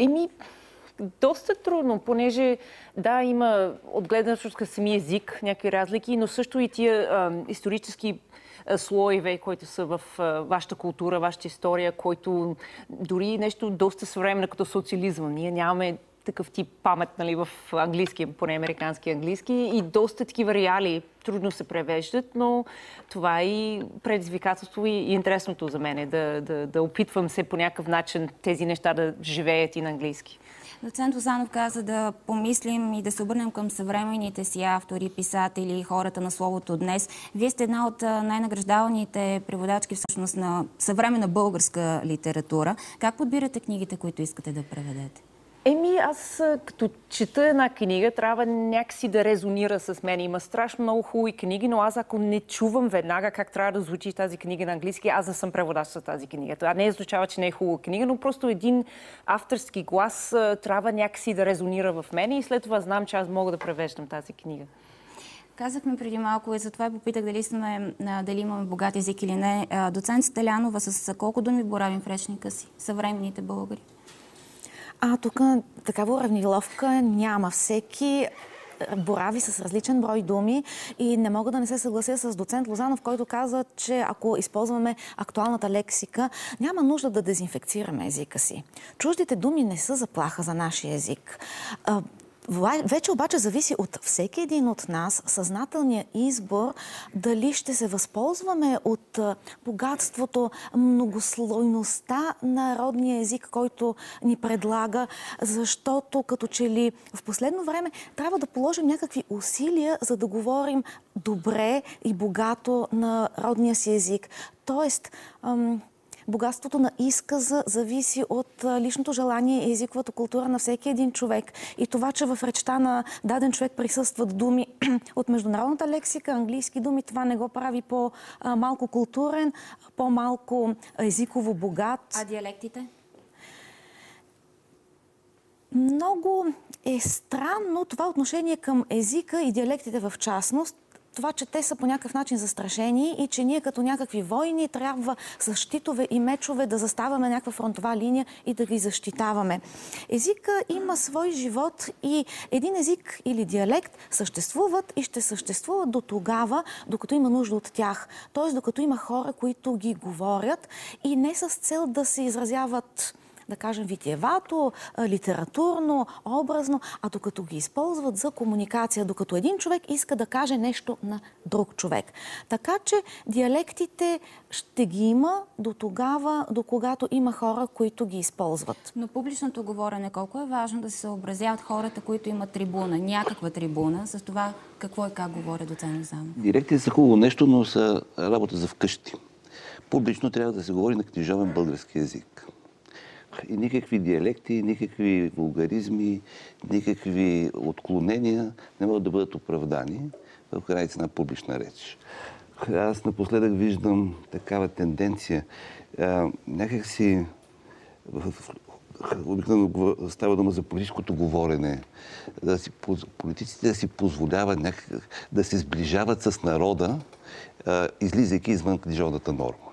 [SPEAKER 6] Доста трудно, понеже да, има от гледна точка самия език, някакви разлики, но също и тия исторически слоеве, които са в вашата култура, вашата история, който дори нещо доста съвременно като социализма. Ние нямаме такъв тип памет, нали, в английски, поне американски английски, и доста такива реали трудно се превеждат, но това е и предизвикателство и интересното за мен, да опитвам се по някакъв начин тези неща да живеят и на английски.
[SPEAKER 1] Доцент Лозанов каза да помислим и да се обърнем към съвременните си автори, писатели, хората на словото днес. Вие сте една от най-награждаваните преводачки всъщност на съвременна българска литература. Как подбирате книгите, които искате да преведете?
[SPEAKER 6] Аз като чета една книга, трябва някакси да резонира с мен. Има страшно много хубави книги, но аз ако не чувам веднага как трябва да звучи тази книга на английски, аз не съм преводач за тази книга. Това не означава, че не е хубава книга, но просто един авторски глас трябва някакси да резонира в мен и след това знам, че аз мога да превеждам тази книга.
[SPEAKER 1] Казахме преди малко и затова попитах дали имаме богат език или не. Доцент Стелянова, с колко думи боравим в речника си? Съвременните българи.
[SPEAKER 4] Тук такава уравниловка няма. Всеки борави с различен брой думи и не мога да не се съглася с доцент Лозанов, който каза, че ако използваме актуалната лексика, няма нужда да дезинфекцираме езика си. Чуждите думи не са заплаха за нашия език. Вече обаче зависи от всеки един от нас съзнателния избор дали ще се възползваме от богатството, многослойността на родния език, който ни предлага, защото като че ли в последно време трябва да положим някакви усилия, за да говорим добре и богато на родния си език. Тоест, богатството на изказа зависи от личното желание и езиковата култура на всеки един човек. И това, че в речта на даден човек присъстват думи от международната лексика, английски думи, това не го прави по-малко културен, по-малко езиково богат.
[SPEAKER 1] А диалектите?
[SPEAKER 4] Много е странно това отношение към езика и диалектите в частност. Това, че те са по някакъв начин застрашени и че ние като някакви войни трябва с щитове и мечове да заставаме някаква фронтова линия и да ги защитаваме. Езика има свой живот и един език или диалект съществуват и ще съществуват до тогава, докато има нужда от тях. Т.е. докато има хора, които ги говорят и не с цел да се изразяват, да кажем, витиевато, литературно, образно, а докато ги използват за комуникация, докато един човек иска да каже нещо на друг човек. Така че диалектите ще ги има до тогава, до когато има хора, които ги използват.
[SPEAKER 1] Но публичното говорене, колко е важно да се съобразяват хората, които имат трибуна, някаква трибуна, с това какво и как говоря доцент Лозанов?
[SPEAKER 5] Диалектите са хубаво нещо, но са работа за вкъщи. Публично трябва да се говори на книжовен български език. И никакви диалекти, никакви вулгаризми, никакви отклонения не могат да бъдат оправдани в граница на публична реч. Аз напоследък виждам такава тенденция. Някакси обикновено става дума за политическото говорене. Политиците да си позволяват да се сближават с народа, излизайки извън книжовната норма.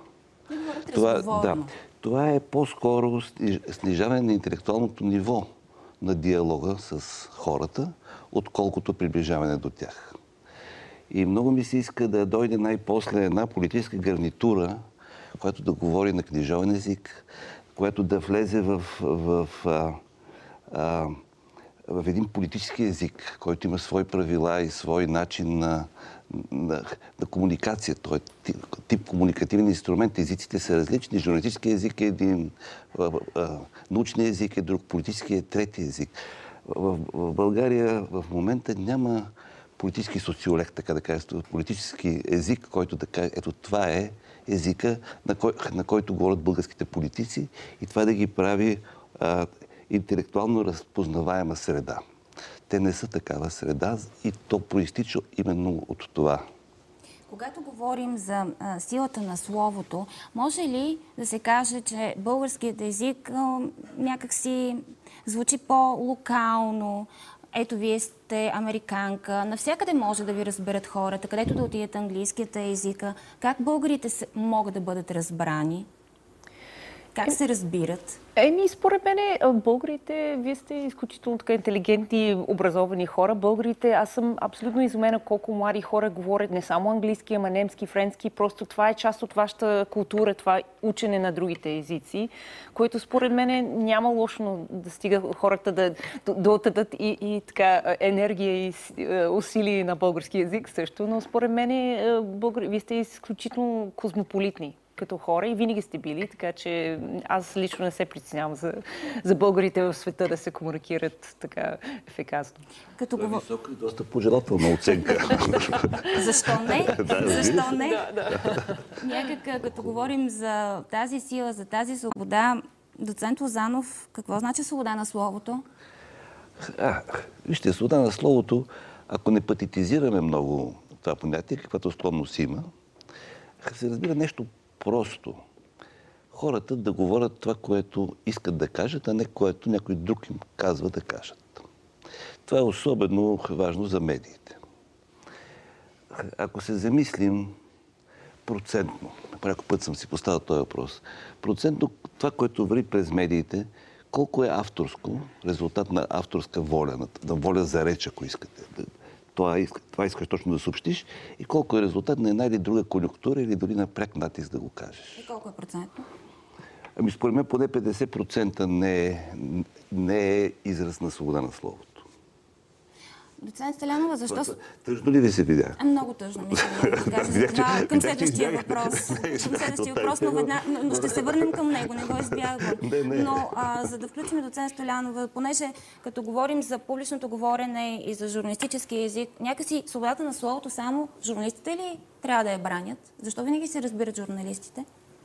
[SPEAKER 5] Това е по-скоро снижаване на интелектуалното ниво на диалога с хората, отколкото приближаване до тях. И много ми се иска да дойде най-после една политическа гарнитура, която да говори на книжовен език, която да влезе в един политически език, който има свои правила и свой начин на комуникация. Той е тип комуникативен инструмент. Езиците са различни. Журналистически език е един, научният език е друг, политически е трети език. В България в момента няма политически социолог, така да кажа, политически език, който да каже, ето това е езика, на който говорят българските политици и това да ги прави интелектуално разпознаваема среда. Те не са такава среда и то проистича именно от това.
[SPEAKER 1] Когато говорим за силата на словото, може ли да се каже, че българският език някакси звучи по-локално? Ето, вие сте американка, навсякъде може да ви разберат хората, където да отидат английският езика. Как българите могат да бъдат разбрани? Как се разбират?
[SPEAKER 6] Според мен, българите, вие сте изключително така интелигентни, образовани хора. Българите, аз съм абсолютно изумена колко млади хора говорят не само английски, ама немски, френски. Просто това е част от вашата култура, това учене на другите езици, което според мен няма лошо да стига хората да отдадат и така енергия и усилие на български език също. Но според мен, вие сте изключително космополитни като хора и винаги сте били, така че аз лично не се притеснявам за българите в света да се комуникират така ефикасно.
[SPEAKER 5] Висока и доста пожелателна оценка.
[SPEAKER 1] Защо не? Защо не? Някак, като говорим за тази сила, за тази свобода, доцент Лозанов, какво значи свобода на словото?
[SPEAKER 5] Вижте, свобода на словото, ако не патетизираме много това понятие, каквато склонност има, се разбира нещо просто. Хората да говорят това, което искат да кажат, а не което някой друг им казва да кажат. Това е особено важно за медиите. Ако се замислим процентно, някой път съм си поставил този въпрос, процентно това, което върви през медиите, колко е авторско, резултат на авторска воля, на воля за реч, ако искате. Това искаш точно да съобщиш и колко е резултат на една или друга конюнктура или дори на пряк натиск да го кажеш.
[SPEAKER 1] И колко е процентно?
[SPEAKER 5] Според мен поне 50% не е израз на свобода на словото.
[SPEAKER 1] Доцент Стелянова, защо...
[SPEAKER 5] Тъжно ли ви се видя?
[SPEAKER 1] Много тъжно ми се видя. Към следващия въпрос. Но ще се върнем към него, не го избягвам. Но за да включим доцент Стелянова, понеже като говорим за публичното говорене и за журналистически език, някакси свободата на словото само журналистите ли трябва да я бранят? Защо винаги се разбират журналистите?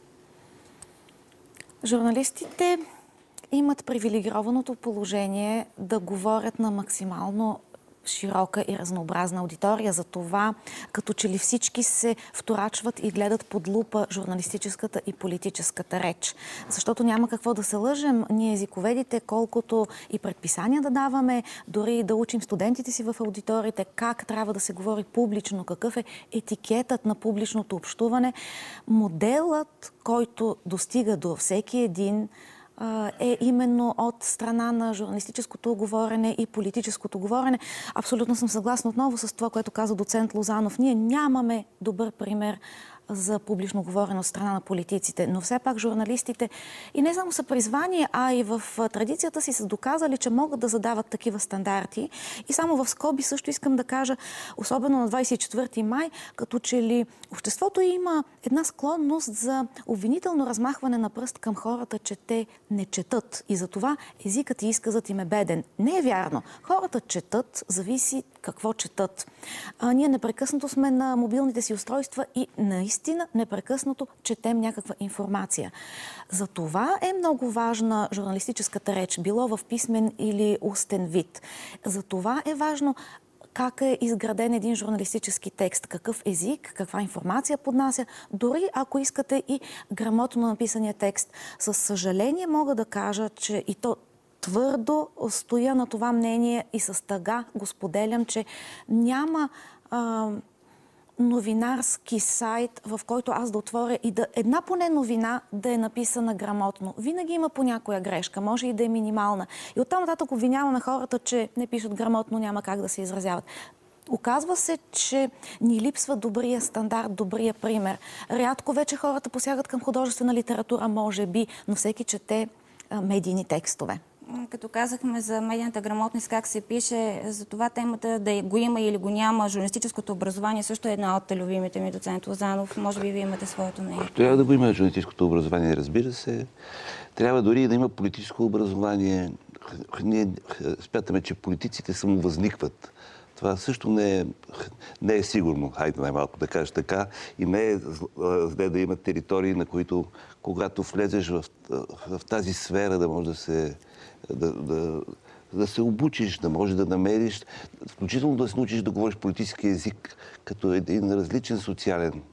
[SPEAKER 4] Журналистите имат привилегированото положение да говорят на максимално широка и разнообразна аудитория. За това, като че ли всички се вторачват и гледат под лупа журналистическата и политическата реч. Защото няма какво да се лъжем. Ние езиковедите, колкото и предписания да даваме, дори да учим студентите си в аудиториите, как трябва да се говори публично, какъв е етикетът на публичното общуване, моделът, който достига до всеки един, е именно от страна на журналистическото говорене и политическото говорене. Абсолютно съм съгласна отново с това, което каза доцент Лозанов. Ние нямаме добър пример за публично говорене от страна на политиците, но все пак журналистите и не само са призвани, а и в традицията си са доказали, че могат да задават такива стандарти. И само в скоби също искам да кажа, особено на 24 май, като че ли обществото има една склонност за обвинително размахване на пръст към хората, че те не четат. И затова езикът и изказът им е беден. Не е вярно. Хората четат, зависи какво четат. Ние непрекъснато сме на мобилните си устройства и наистина непрекъснато четем някаква информация. За това е много важна журналистическата реч, било в писмен или устен вид. За това е важно как е изграден един журналистически текст, какъв език, каква информация поднася, дори ако искате и грамотно написания текст. Със съжаление мога да кажа, че и то твърдо стоя на това мнение и с тъга го споделям, че няма новинарски сайт, в който аз да отворя и една поне новина да е написана грамотно. Винаги има по някоя грешка, може и да е минимална. И оттам нататък обвиняваме хората, че не пишат грамотно, няма как да се изразяват. Оказва се, че ни липсва добрия стандарт, добрия пример. Рядко вече хората посягат към художествена литература, може би, но всеки чете медийни текстове.
[SPEAKER 1] Като казахме за медийната грамотност, как се пише, за това темата да го има или го няма, журналистическото образование също е една от любимите ми, доцент Лозанов. Може би вие имате своето мнение.
[SPEAKER 5] Трябва да го има журналистическото образование, разбира се. Трябва дори да има политическо образование. Ние смятаме, че политиците само възникват. Това също не е сигурно, хайде най-малко да кажеш така, и не е зле да има територии, на които, когато влезеш в тази сфера, да може да се обучиш, да можеш да намериш, включително да се научиш да говориш политически език, като един различен социален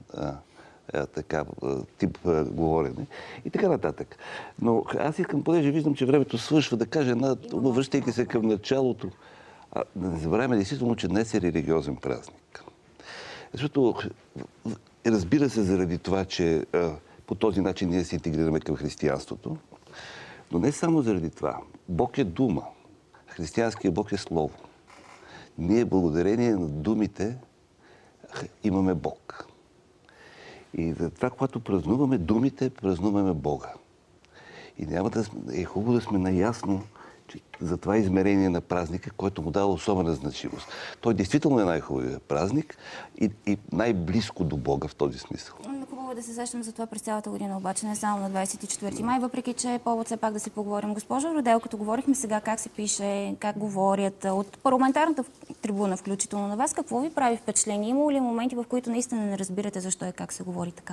[SPEAKER 5] тип говорене и така нататък. Но аз искам, понеже виждам, че времето свършва, да кажа връщайки се към началото, да не забравяме действително, че днес е религиозен празник. Защото, разбира се, заради това, че по този начин ние се интегрираме към християнството, но не само заради това. Бог е дума. Християнският Бог е слово. Ние, благодарение на думите, имаме Бог. И за това, когато празнуваме думите, празнуваме Бога. И е хубаво да сме наясно за това измерение на празника, което му дава особена значимост. Той действително е най-хубавият празник и най-близко до Бога в този смисъл.
[SPEAKER 1] Хубаво е да се сещам за това през цялата година, обаче не само на 24 май, въпреки че е повод все пак да си поговорим. Госпожо Родел, като говорихме сега как се пише, как говорят от парламентарната трибуна, включително на вас, какво ви прави впечатление? Има ли моменти, в които наистина не разбирате защо и как се говори така?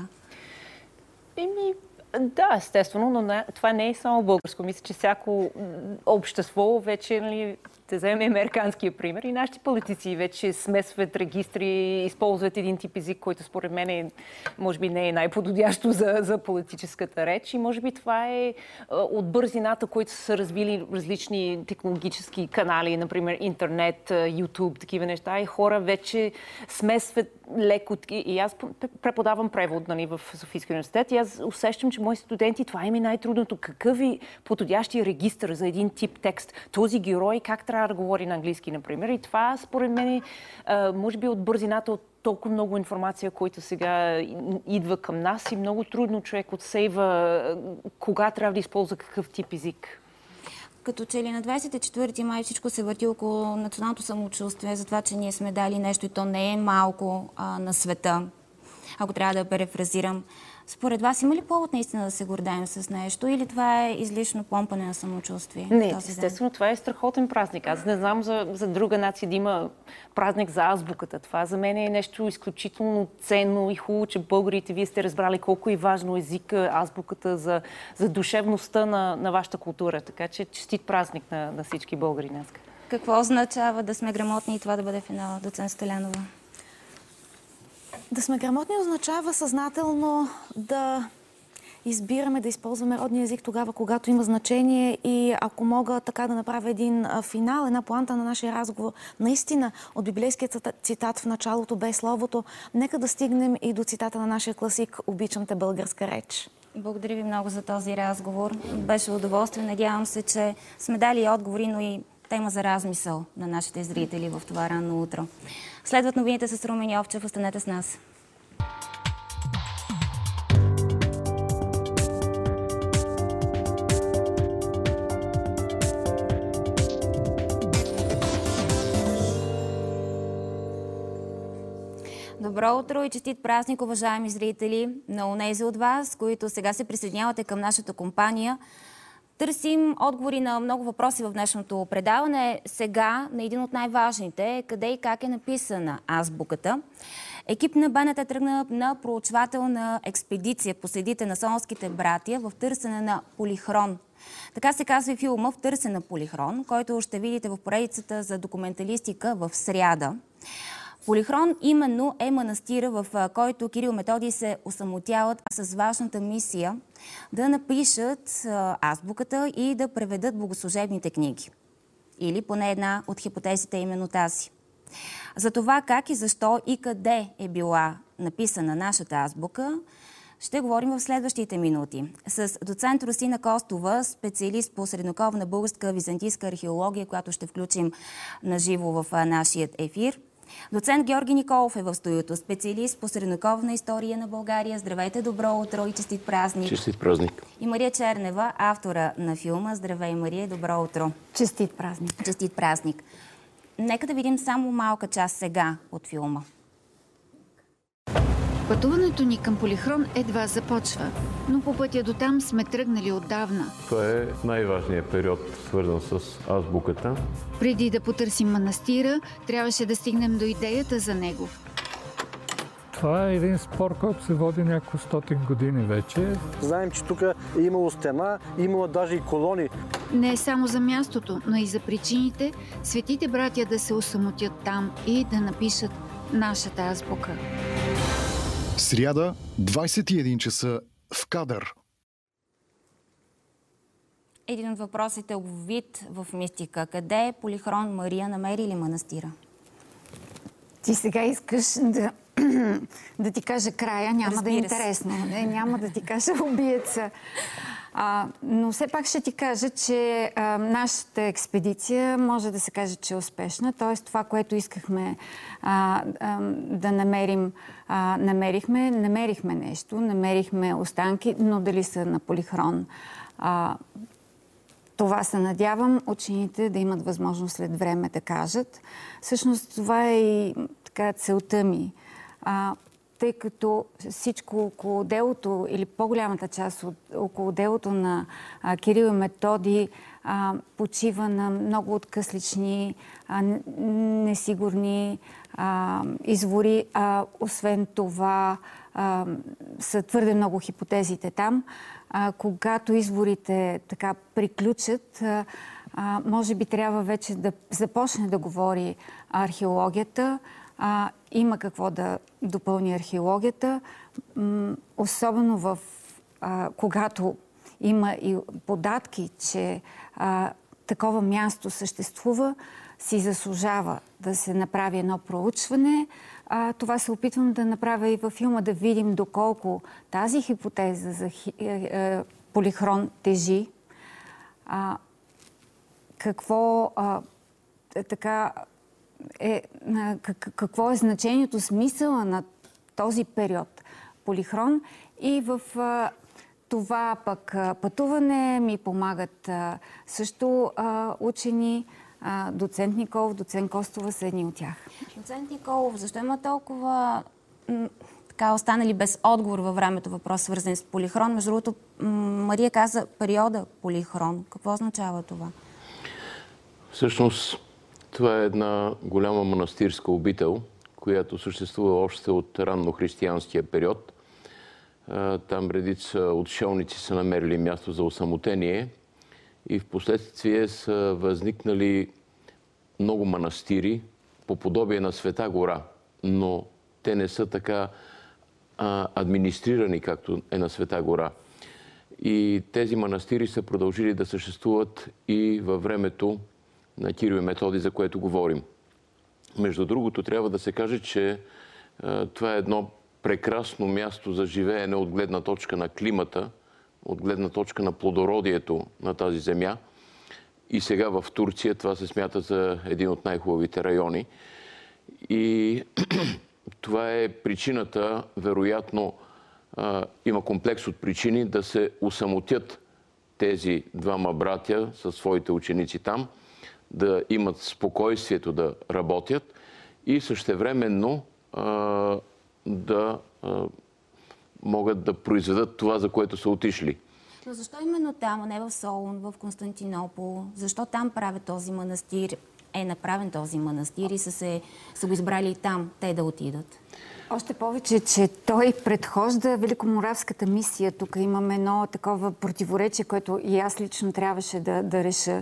[SPEAKER 6] Да, естествено, но това не е само българско. Мисля, че всяко общество вече, да вземем американския пример, и нашите политици вече смесват регистри, използват един тип език, който според мен може би не е най-подходящо за политическата реч. И може би това е от бързината, които са развили различни технологически канали, например интернет, YouTube, такива неща. И хора вече смесват леко. И аз преподавам превод в Софийския университет и аз усещам, че мои студенти, това им е най-трудното. Какъв е подходящия регистър за един тип текст? Този герой как трябва да говори на английски, например. И това, според мен, може би от бързината, от толкова много информация, която сега идва към нас и много трудно човек отсейва кога трябва да използва какъв тип език.
[SPEAKER 1] Като че ли на 24 май всичко се върти около националното самочувствие, за това, че ние сме дали нещо и то не е малко на света, ако трябва да перефразирам. Според вас има ли повод наистина да се гордеем с нещо или това е излишно помпане на самочувствие?
[SPEAKER 6] Не, естествено, това е страхотен празник. Аз не знам за друга нация да има празник за азбуката. Това за мен е нещо изключително ценно и хубаво, че българите, вие сте разбрали колко е важно езика, азбуката за душевността на вашата култура. Така че честит празник на всички българи днес.
[SPEAKER 1] Какво означава да сме грамотни и това да бъде финала, доцент Столянова?
[SPEAKER 4] Да сме грамотни означава съзнателно да избираме да използваме родния език тогава, когато има значение и ако мога така да направя един финал, една поанта на нашия разговор, наистина от библейския цитат в началото бе словото, нека да стигнем и до цитата на нашия класик "Обичам те, българска реч".
[SPEAKER 1] Благодаря ви много за този разговор. Беше удоволствие. Надявам се, че сме дали отговори, но и тема за размисъл на нашите зрители в това ранно утро. Следват новините с Румен Йовчев. Останете с нас. Добро утро и честит празник, уважаеми зрители, на онези от вас, които сега се присъединявате към нашата компания. Търсим отговори на много въпроси в днешното предаване. Сега на един от най-важните, къде и как е написана азбуката. Екип на БНТ тръгна на проучвателна експедиция по следите на солунските братия в търсене на Полихрон. Така се казва и филма "В търсене на Полихрон", който ще видите в поредицата за документалистика в сряда. Полихрон именно е манастира, в който Кирил и Методий се осамотяват с важната мисия да напишат азбуката и да преведат богослужебните книги. Или поне една от хипотезите е именно тази. За това как и защо и къде е била написана нашата азбука, ще говорим в следващите минути с доцент Русина Костова, специалист по средновековна българска византийска археология, която ще включим наживо в нашия ефир. Доцент Георги Николов е в студиото, специалист по средновековна история на България. Здравейте, добро утро и честит празник!
[SPEAKER 9] Честит празник!
[SPEAKER 1] И Мария Чернева, автора на филма. Здравей, Мария, добро утро!
[SPEAKER 4] Честит празник!
[SPEAKER 1] Честит празник! Нека да видим само малка част сега от филма.
[SPEAKER 9] Пътуването ни към Полихрон едва започва, но по пътя до там сме тръгнали отдавна.
[SPEAKER 10] Това е най-важният период, свързан с азбуката.
[SPEAKER 9] Преди да потърсим манастира, трябваше да стигнем до идеята за него.
[SPEAKER 23] Това е един спор, който се води няколко стотин години вече.
[SPEAKER 24] Знаем, че тук е имало стена, имало даже и колони.
[SPEAKER 9] Не е само за мястото, но и за причините светите братя да се осамотят там и да напишат нашата азбука.
[SPEAKER 25] Сряда, 21 часа, в кадър.
[SPEAKER 1] Един от въпросите обвит в мистика. Къде Полихрон Мария намери ли манастира?
[SPEAKER 9] Ти сега искаш да ти кажа края, няма да е интересно. Няма да ти кажа убиеца. Но все пак ще ти кажа, че нашата експедиция може да се каже, че е успешна. Т.е. това, което искахме да намерим, намерихме нещо, намерихме останки, но дали са на Полихрон. Това се надявам учените да имат възможност след време да кажат. Всъщност това е и така целта ми. Тъй като всичко около делото, или по-голямата част около делото на Кирил и Методий почива на много откъслични, несигурни извори. Освен това са твърде много хипотезите там. Когато изворите така приключат, може би трябва вече да започне да говори археологията. Има какво да допълни археологията, особено когато има и податки, че такова място съществува, си заслужава да се направи едно проучване. Това се опитвам да направя и във филма, да видим доколко тази хипотеза за Полихрон тежи. Какво е значението, смисъла на този период Полихрон, и в това пък пътуване ми помагат също учени. Доцент Николов, доцент Костова са едни от тях.
[SPEAKER 1] Доцент Николов, защо има толкова останали без отговор във времето въпрос, свързан с Полихрон? Между другото, Мария каза периода Полихрон. Какво означава това?
[SPEAKER 10] Всъщност, това е една голяма манастирска обител, която съществува още от раннохристиянския период. Там редица отшелници са намерили място за осамотение и в последствие са възникнали много манастири по подобие на Света гора, но те не са така администрирани, както е на Света гора. И тези манастири са продължили да съществуват и във времето на Кирил и Методий, за което говорим. Между другото, трябва да се каже, че това е едно прекрасно място за живеене от гледна точка на климата, от гледна точка на плодородието на тази земя. И сега в Турция това се смята за един от най-хубавите райони. И това е причината, вероятно, има комплекс от причини да се осамотят тези двама братя със своите ученици там, да имат спокойствието да работят и същевременно да могат да произведат това, за което са отишли.
[SPEAKER 1] Но защо именно там, а не в Солун, в Константинопол? Защо там правят този манастир? Е направен този манастир и са го избрали и там те да отидат?
[SPEAKER 9] Още повече, че той предхожда Великоморавската мисия. Тук имаме едно такова противоречие, което и аз лично трябваше да реша.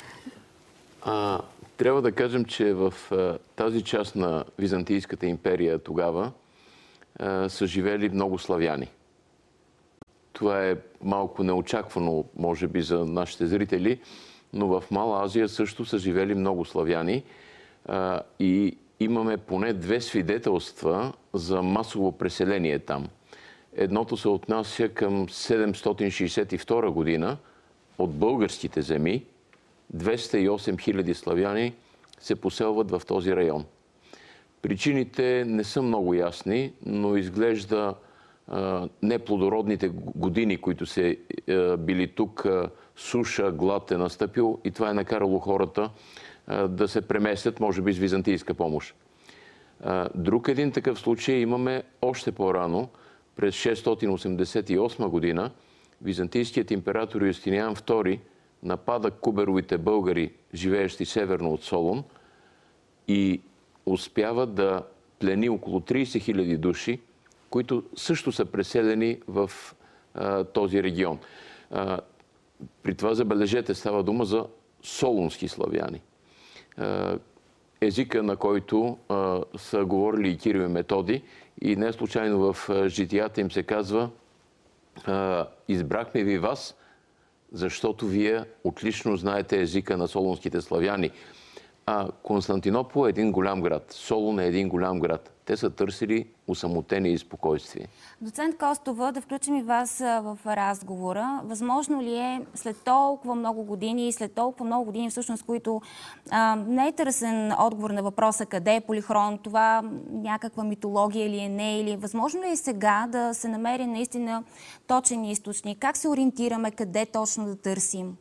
[SPEAKER 10] Трябва да кажем, че в тази част на Византийската империя тогава са живели много славяни. Това е малко неочаквано, може би, за нашите зрители, но в Мала Азия също са живели много славяни и имаме поне две свидетелства за масово преселение там. Едното се отнася към 762 година от българските земи. 208 хиляди славяни се поселват в този район. Причините не са много ясни, но изглежда неплодородните години, които са били тук, суша, глад е настъпил и това е накарало хората да се преместят, може би с византийска помощ. Друг един такъв случай имаме още по-рано, през 688 година, византийският император Юстиниан II напада куберовите българи, живеещи северно от Солун, и успява да плени около 30 000 души, които също са преселени в този регион. При това, забележете, става дума за солунски славяни. Езика, на който са говорили и Кирил и Методий, и не случайно в житията им се казва: избрахме ви вас, защото вие отлично знаете езика на солунските славяни. Константинопол е един голям град. Солун е един голям град. Те са търсили усамотение и спокойствие.
[SPEAKER 1] Доцент Костова, да включим и вас в разговора. Възможно ли е след толкова много години и след толкова много години, всъщност, които не е търсен отговор на въпроса къде е Полихрон, това някаква митология или не, или възможно ли е сега да се намери наистина точен източник? Как се ориентираме, къде точно да търсим?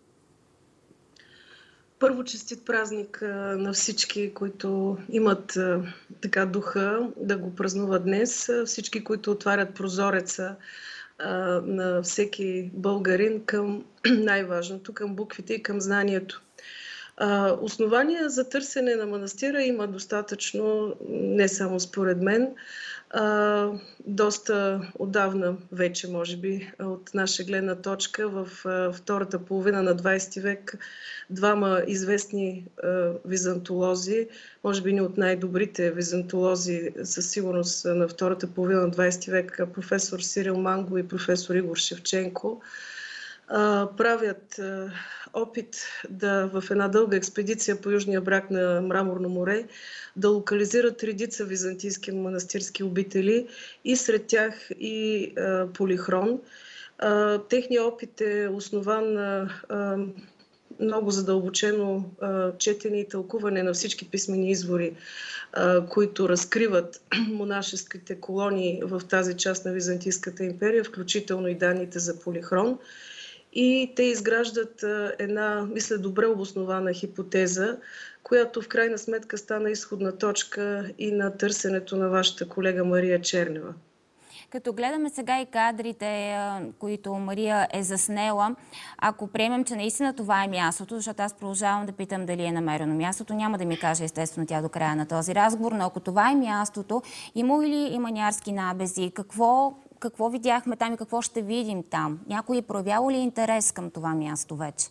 [SPEAKER 7] Първо, честит празник на всички, които имат така духа да го празнуват днес. Всички, които отварят прозореца на всеки българин към най-важното, към буквите и към знанието. Основания за търсене на манастира има достатъчно, не само според мен. Доста отдавна вече, може би, от наша гледна точка, в втората половина на 20 век двама известни византолози, може би не от най-добрите византолози, със сигурност на втората половина на 20 век, професор Сирил Манго и професор Игор Шевченко, правят опит в една дълга експедиция по южния бряг на Мраморно море да локализират редица византийски монастирски обители и сред тях и Полихрон. Техният опит е основан на много задълбочено четене и тълкуване на всички писмени извори, които разкриват монашеските колонии в тази част на Византийската империя, включително и данните за Полихрон. И те изграждат една, мисля, добре обоснована хипотеза, която в крайна сметка стана изходна точка и на търсенето на вашата колега Мария Чернева.
[SPEAKER 1] Като гледаме сега и кадрите, които Мария е заснела, ако приемем, че наистина това е мястото, защото аз продължавам да питам дали е намерено мястото, няма да ми каже естествено тя до края на този разговор, но ако това е мястото, има ли и маниарски набези? Какво видяхме там и какво ще видим там? Някой е проявявал ли интерес към това място вече?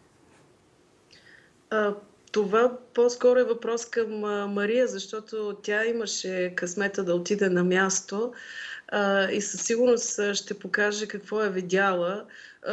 [SPEAKER 7] Това по-скоро е въпрос към Мария, защото тя имаше късмета да отиде на място и със сигурност ще покаже какво е видяла.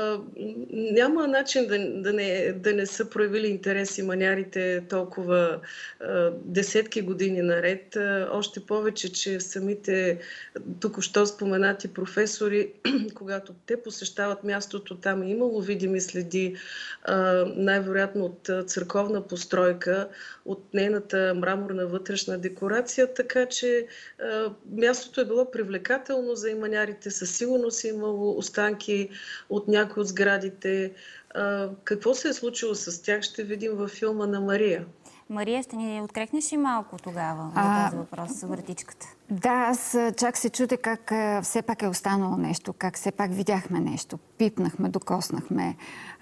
[SPEAKER 7] Няма начин да не са проявили интереси маниарите толкова десетки години наред. Още повече, че самите току-що споменати професори, когато те посещават мястото, там е имало видими следи, най-вероятно от църковна постройка, от нейната мраморна вътрешна декорация, така че мястото е било привлекателно за маниарите. Със сигурност е имало останки от някои от сградите. Какво се е случило с тях, ще видим във филма на Мария.
[SPEAKER 1] Мария, ще ни открехнеш и малко тогава за този въпрос с вратичката?
[SPEAKER 9] Да, аз чак се чудя как все пак е останало нещо, как все пак видяхме нещо. Пипнахме, докоснахме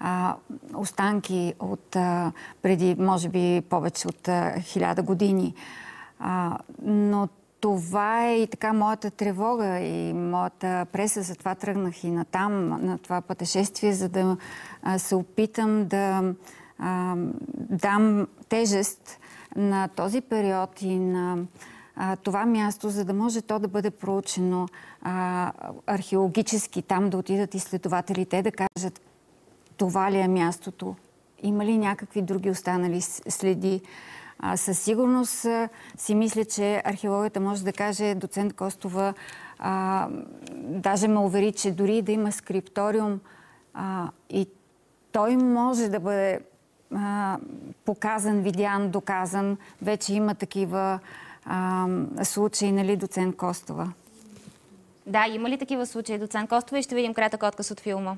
[SPEAKER 9] останки от преди, може би, повече от 1000 години. Но това е и така моята тревога и моята преса, затова тръгнах и натам, на това пътешествие, за да се опитам да дам тежест на този период и на това място, за да може то да бъде проучено археологически, там да отидат изследователите, да кажат това ли е мястото, има ли някакви други останали следи. Със сигурност си мисля, че археологията може да каже, доцент Костова даже ме увери, че дори да има скрипториум и той може да бъде показан, видян, доказан. Вече има такива случаи, нали, доцент Костова?
[SPEAKER 1] Да, има ли такива случаи, доцент Костова? И ще видим кратък отказ от филма.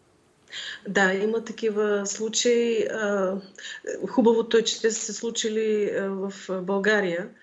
[SPEAKER 7] Да, има такива случаи. Хубавото е, че те са се случили в България.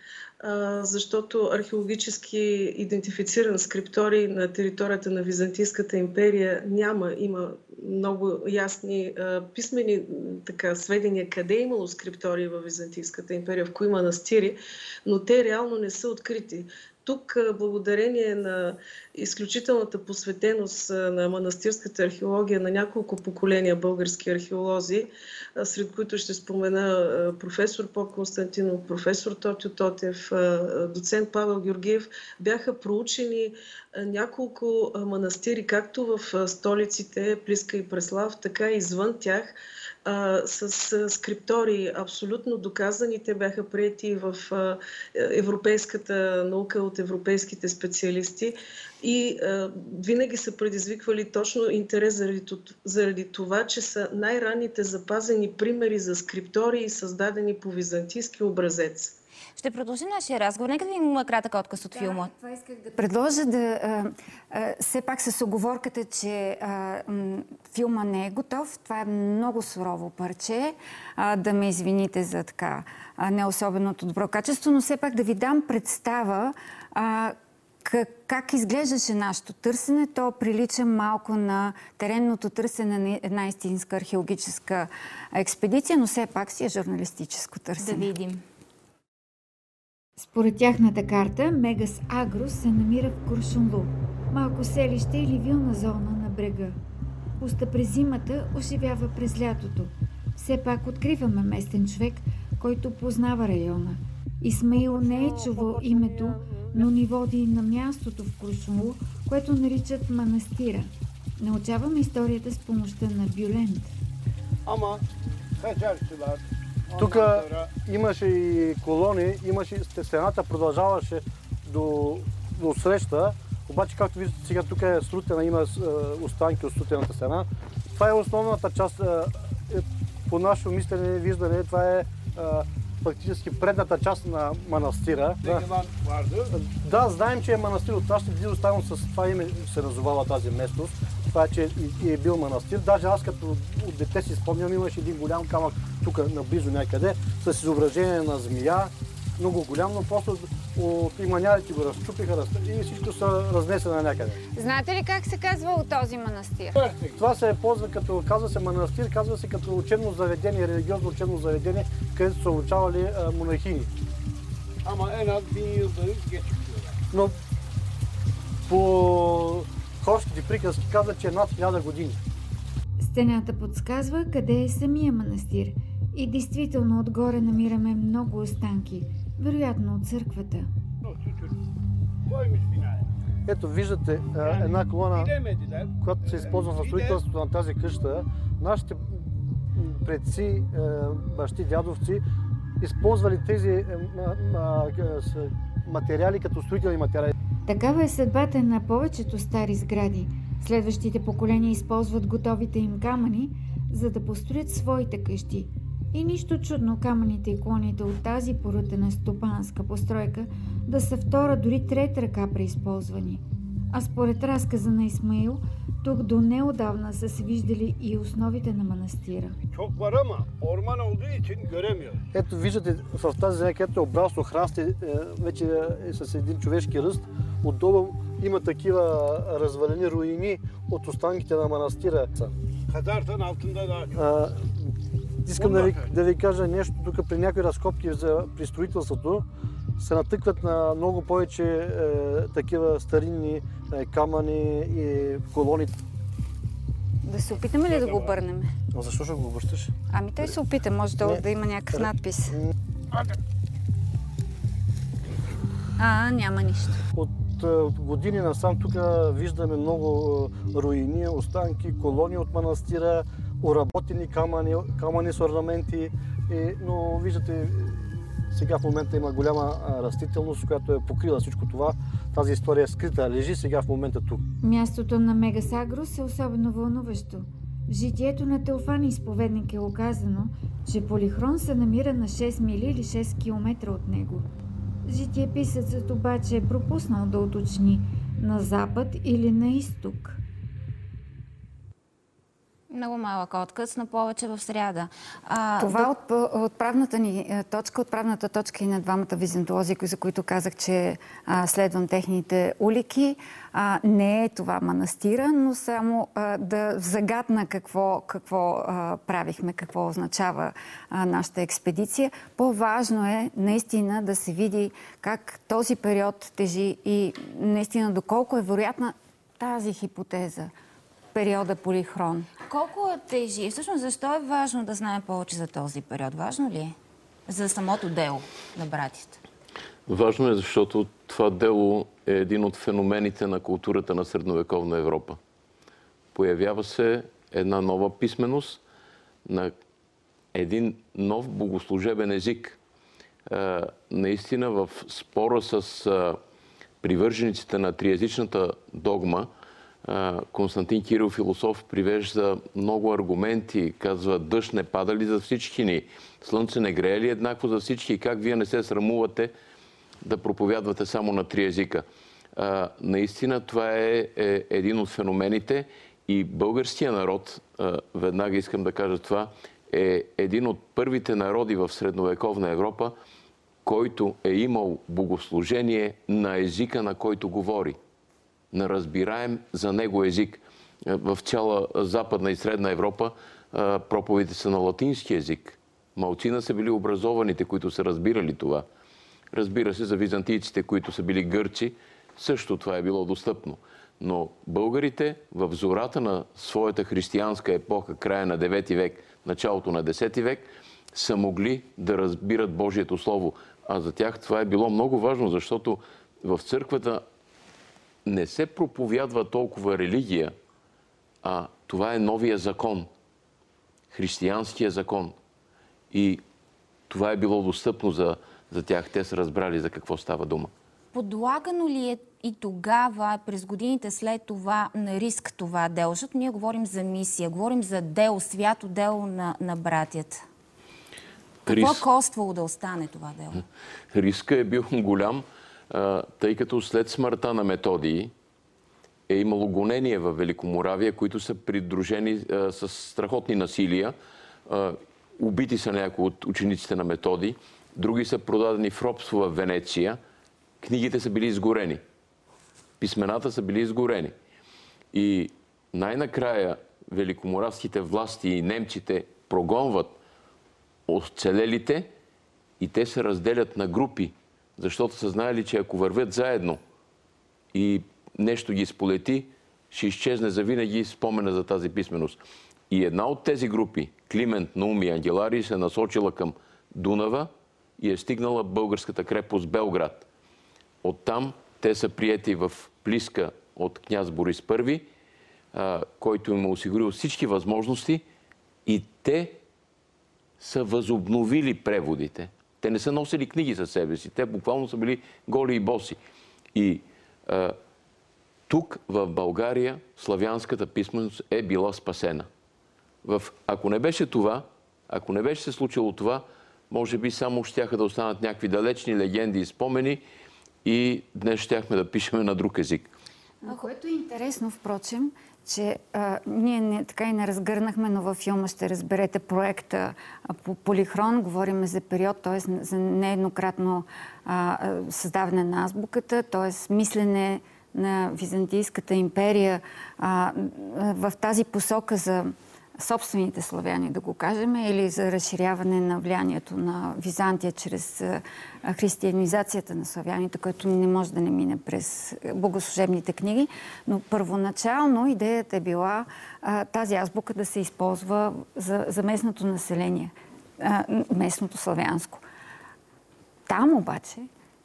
[SPEAKER 7] защото археологически идентифициран скрипторий на територията на Византийската империя няма. Има много ясни писмени сведения къде е имало скриптории в Византийската империя, в кои манастири, но те реално не са открити. Тук, благодарение на изключителната посветеност на манастирската археология на няколко поколения български археолози, сред които ще спомена професор Поп Константинов, професор Тотю Тотев, доцент Павел Георгиев, бяха проучени няколко манастири, както в столиците Плиска и Преслав, така и извън тях, с скриптории абсолютно доказани. Те бяха приети в европейската наука от европейските специалисти и винаги са предизвиквали точно интерес заради това, че са най-ранните запазени примери за скриптории, създадени по византийски образец.
[SPEAKER 1] Ще продължи нашия разговор. Нека да видим кратък отказ от филма.
[SPEAKER 9] Това исках да предложа все пак с оговорката, че филма не е готов. Това е много сурово парче. Да ме извините за така не особеното добро качество, но все пак да ви дам представа как изглеждаше нашето търсене. То прилича малко на теренното търсене на една истинска археологическа експедиция, но все пак си е журналистическо търсене.
[SPEAKER 1] Да видим.
[SPEAKER 8] Според тяхната карта, Мегас Агрос се намира в Куршунлу, малко селище или вилна зона на брега. Пуста през зимата, оживява през лятото. Все пак откриваме местен човек, който познава района. Исмаил не е чувал името, но ни води на мястото в Куршунлу, което наричат манастира. Научаваме историята с помощта на Бюлент.
[SPEAKER 24] Тук имаше и колони, стената продължаваше до среща, обаче както виждате сега тук е срутена, има останки от срутената стена. Това е основната част, по наше мислене, виждане, това е фактически предната част на манастира. Да, знаем, че е манастир, от нашите деди оставам с това име се назовава тази местност. Това е, че е бил манастир. Даже аз като от дете си спомням, имаше един голям камък тук наблизо някъде с изображение на змия. Много голям, но просто от иманярите го разчупиха и всичко се разнесе на някъде.
[SPEAKER 8] Знаете ли как се казва от този манастир?
[SPEAKER 24] Това се ползва като, казва се манастир, казва се като учебно заведение, религиозно учебно заведение, където са обучавали монахини. Но по хорските приказки казват, че е над 1000 години.
[SPEAKER 8] Стената подсказва къде е самия манастир. И действително отгоре намираме много останки, вероятно от църквата.
[SPEAKER 24] Ето виждате една колона, която се използва в строителството на тази къща. Нашите предци, бащи, дядовци използвали тези материали като строителни материали.
[SPEAKER 8] Такава е съдбата на повечето стари сгради. Следващите поколения използват готовите им камъни, за да построят своите къщи. И нищо чудно камъните и клоните от тази порутена стопанска постройка да са втора, дори трета ръка преизползвани. А според разказа на Исмаил, тук до неодавна са се виждали и основите на манастира.
[SPEAKER 24] Ето виждате в тази земя, където е обрасло храсти, вече е с един човешки ръст. Отдолу има такива развалени руини от останките на манастира. Искам да ви кажа нещо, тук при някои разкопки при строителството се натъкват на много повече такива старинни камъни и колони.
[SPEAKER 9] Да се опитаме ли да го обърнем?
[SPEAKER 24] А защо ще го обръщаш?
[SPEAKER 9] Ами той се опита, може да има някакъв надпис. Няма нищо.
[SPEAKER 24] От години насам тук виждаме много руини, останки, колони от манастира, оработени камъни с орнаменти, но виждате, сега в момента има голяма растителност, която е покрила всичко това. Тази история е скрита, лежи сега в момента тук.
[SPEAKER 8] Мястото на Мегас Агрос е особено вълнуващо. В житието на Теофан изповедник е указано, че Полихрон се намира на 6 мили или 6 км от него. Житиеписецът обаче е пропуснал да уточни на запад или на изток.
[SPEAKER 1] Много малък отказ, но повече в сряда.
[SPEAKER 9] Това отправната ни точка, отправната точка и на двамата византолози, за които казах, че следвам техните улики. Не е това манастира, но само да загадна какво правихме, какво означава нашата експедиция. По-важно е наистина да се види как този период тежи и наистина доколко е вероятна тази хипотеза. Периода Полихрон.
[SPEAKER 1] Колко тежи? Всъщност, защо е важно да знаем повече за този период? Важно ли е за самото дело на братите?
[SPEAKER 10] Важно е, защото това дело е един от феномените на културата на средновековна Европа. Появява се една нова писменост на един нов богослужебен език. Наистина в спора с привържениците на триезичната догма, Константин Кирил Философ привежда много аргументи, казва: дъжд не пада ли за всички ни? Слънце не грее ли еднакво за всички? И как вие не се срамувате да проповядвате само на три езика? Наистина това е един от феномените и българския народ, веднага искам да кажа това, е един от първите народи в средновековна Европа, който е имал богослужение на езика, на който говори. На разбираем за него език. В цяла Западна и Средна Европа проповедите са на латински език. Малцина са били образованите, които са разбирали това. Разбира се, за византийците, които са били гърци, също това е било достъпно. Но българите в зората на своята християнска епоха, края на 9 век, началото на 10 век, са могли да разбират Божието Слово. А за тях това е било много важно, защото в църквата не се проповядва толкова религия, а това е новия закон, християнския закон. И това е било достъпно за тях. Те са разбрали за какво става дума.
[SPEAKER 1] Подлагано ли е и тогава, през годините след това, на риск това дело? Защото ние говорим за мисия, говорим за дело, свято дело на братята. Какво е коствало да остане това дело?
[SPEAKER 10] Риска е бил голям, тъй като след смъртта на Методий е имало гонения в Великоморавия, които са придружени с страхотни насилия. Убити са някои от учениците на Методий, други са продадени в робство в Венеция. Книгите са били изгорени. Писмената са били изгорени. И най-накрая великоморавските власти и немците прогонват оцелелите и те се разделят на групи, защото са знаели, че ако вървят заедно и нещо ги сполети, ще изчезне завинаги спомена за тази писменост. И една от тези групи, Климент, Наум и Ангеларий, се насочила към Дунава и е стигнала българската крепост Белград. Оттам те са приети в Плиска от княз Борис I, който им е осигурил всички възможности и те са възобновили преводите. Те не са носили книги със себе си. Те буквално са били голи и боси. И тук, в България, славянската писменост е била спасена. Ако не беше това, ако не беше се случило това, може би само щяха да останат някакви далечни легенди и спомени и днес щяхме да пишеме на друг език.
[SPEAKER 9] Което е интересно, впрочем, че ние така и не разгърнахме, но във филма ще разберете проекта по Полихрон. Говорим за период, т.е. за нееднократно създаване на азбуката, т.е. мислене на Византийската империя в тази посока за собствените славяни, да го кажем, или за разширяване на влиянието на Византия чрез християнизацията на славяните, което не може да не мине през богослужебните книги. Но първоначално идеята е била тази азбука да се използва за местното население, местното славянско. Там обаче,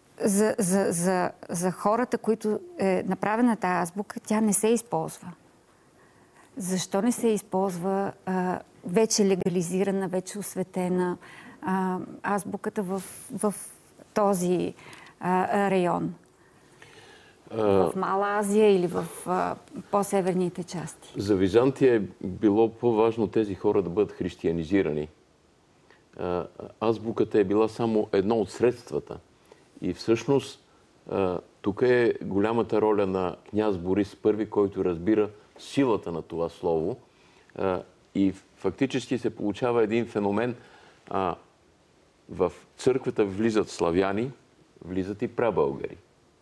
[SPEAKER 9] за хората, които е направена тази азбука, тя не се използва. Защо не се използва вече легализирана, вече осветена азбуката в този район? В Мала Азия или в по-северните части?
[SPEAKER 10] За Византия е било по-важно тези хора да бъдат християнизирани. Азбуката е била само едно от средствата. И всъщност тук е голямата роля на княз Борис I, който разбира силата на това слово. И фактически се получава един феномен. В църквата влизат славяни, влизат и прабългари.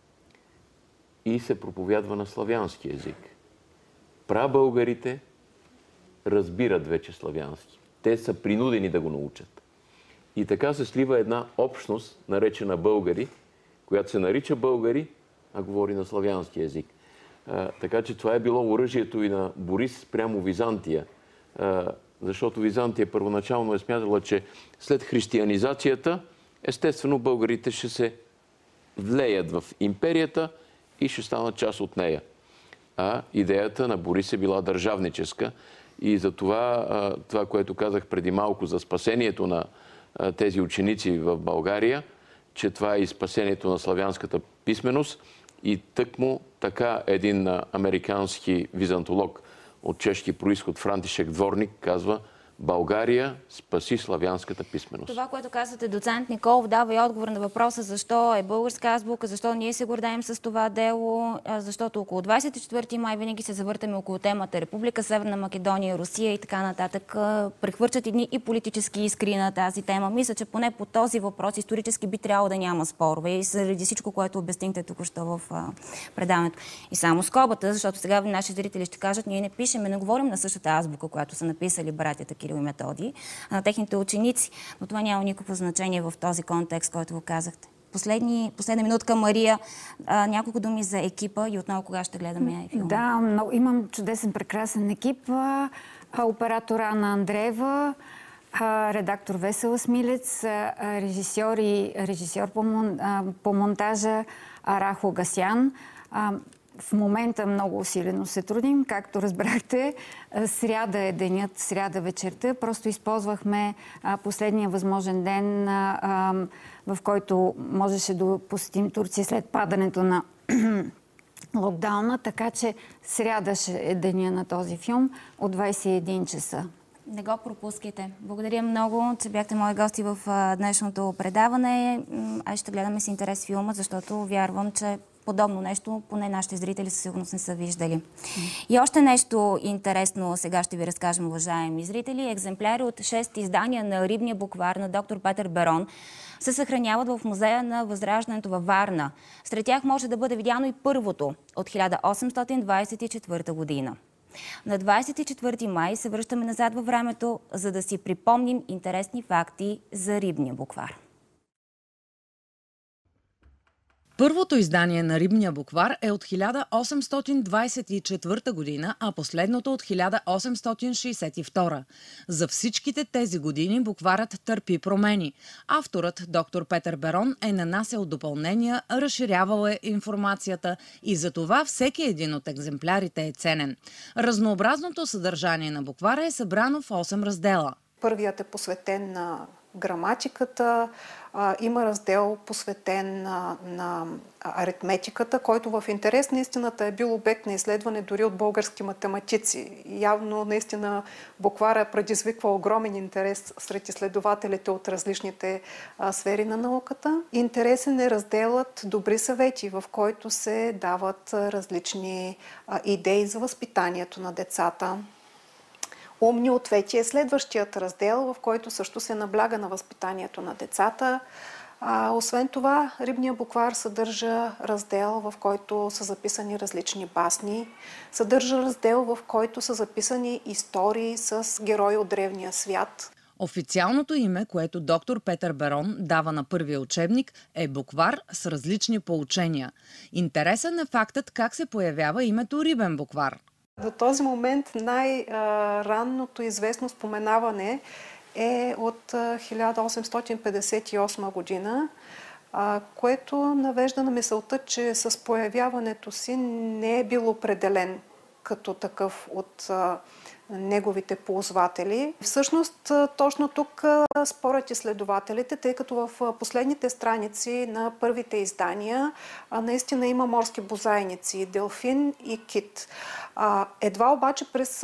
[SPEAKER 10] И се проповядва на славянски език. Прабългарите разбират вече славянски. Те са принудени да го научат. И така се слива една общност, наречена българи, която се нарича българи, а говори на славянски език. Така че това е било оръжието и на Борис спрямо Византия. Защото Византия първоначално е смятала, че след християнизацията, естествено българите ще се влеят в империята и ще станат част от нея. А идеята на Борис е била държавническа и за това, което казах преди малко за спасението на тези ученици в България, че това е и спасението на славянската писменост. И тъкмо така един американски византолог от чешки произход Франтишек Дворник казва: България спаси славянската писменост.
[SPEAKER 1] Това, което казвате, доцент Николов, дава и отговор на въпроса защо е българска азбука, защо ние се гордеем с това дело, защото около 24 май винаги се завъртаме около темата Република Северна Македония, Русия и така нататък. Прехвърчат едни и политически искри на тази тема. Мисля, че поне по този въпрос исторически би трябвало да няма спорове и заради всичко, което обяснихте току-що в предаването. И само скобата, защото сега наши зрители ще кажат, ние не пишеме, не говорим на същата азбука, която са написали братята Кирил и Методий, на техните ученици. Но това няма никакво значение в този контекст, който го казахте. Последна минутка, Мария. Няколко думи за екипа и отново кога ще гледаме филма.
[SPEAKER 9] Да, имам чудесен, прекрасен екип. Оператор Анна Андреева, редактор Весела Смилец, режисьор по монтажа Рахо Гасян. В момента много усилено се трудим. Както разбрахте, сряда е денят, сряда вечерта. Просто използвахме последния възможен ден, в който можеше да посетим Турция след падането на локдауна. Така че сряда ще е деня на този филм от 21 часа.
[SPEAKER 1] Не го пропускайте. Благодаря много, че бяхте мои гости в днешното предаване. Аз ще гледаме с интерес филма, защото вярвам, че подобно нещо, поне нашите зрители със сигурност не са виждали. И още нещо интересно сега ще ви разкажем, уважаеми зрители. Екземпляри от 6 издания на Рибния буквар на доктор Петър Берон се съхраняват в Музея на Възраждането във Варна. Сред тях може да бъде видяно и първото от 1824 година. На 24 май се връщаме назад във времето, за да си припомним интересни факти за Рибния буквар.
[SPEAKER 11] Първото издание на Рибния буквар е от 1824 година, а последното от 1862. За всичките тези години букварът търпи промени. Авторът, доктор Петър Берон, е нанасял допълнения, разширявал е информацията и за това всеки един от екземплярите е ценен. Разнообразното съдържание на буквара е събрано в 8 раздела.
[SPEAKER 12] Първият е посветен на граматиката, има раздел посветен на аритметиката, който в интерес на истината е бил обект на изследване дори от български математици. Явно наистина буквара предизвиква огромен интерес сред изследователите от различните сфери на науката. Интересен е разделът Добри съвети, в който се дават различни идеи за възпитанието на децата. Умни ответи е следващият раздел, в който също се набляга на възпитанието на децата. Освен това, Рибния буквар съдържа раздел, в който са записани различни басни. Съдържа раздел, в който са записани истории с герои от древния свят.
[SPEAKER 11] Официалното име, което доктор Петър Берон дава на първия учебник, е буквар с различни поучения. Интересен е фактът как се появява името Рибен буквар.
[SPEAKER 12] До този момент най-ранното известно споменаване е от 1858 година, което навежда на мисълта, че с появяването си не е бил определен като такъв от неговите ползватели. Всъщност, точно тук спорят изследователите, тъй като в последните страници на първите издания наистина има морски бозайници, делфин и кит. Едва обаче през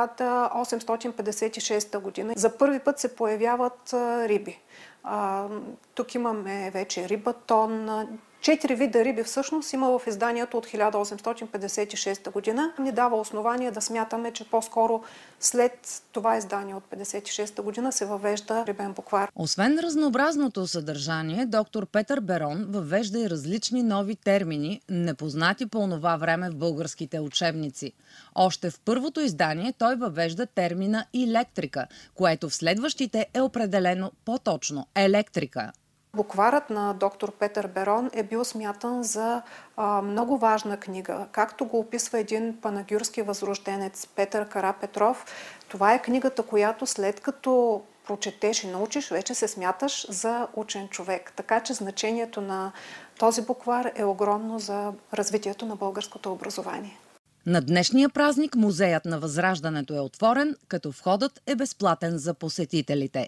[SPEAKER 12] 1856 година за първи път се появяват риби. Тук имаме вече рибатон, 4 вида риби всъщност има в изданието от 1856 година. Ни дава основание да смятаме, че по-скоро след това издание от 56 година се въвежда рибен буквар.
[SPEAKER 11] Освен разнообразното съдържание, доктор Петър Берон въвежда и различни нови термини, непознати по онова време в българските учебници. Още в първото издание той въвежда термина електрика, което в следващите е определено по-точно – електрика.
[SPEAKER 12] Букварът на доктор Петър Берон е бил смятан за много важна книга. Както го описва един панагюрски възрожденец Петър Карапетров, това е книгата, която след като прочетеш и научиш, вече се смяташ за учен човек. Така че значението на този буквар е огромно за развитието на българското образование.
[SPEAKER 11] На днешния празник Музеят на Възраждането е отворен, като входът е безплатен за посетителите.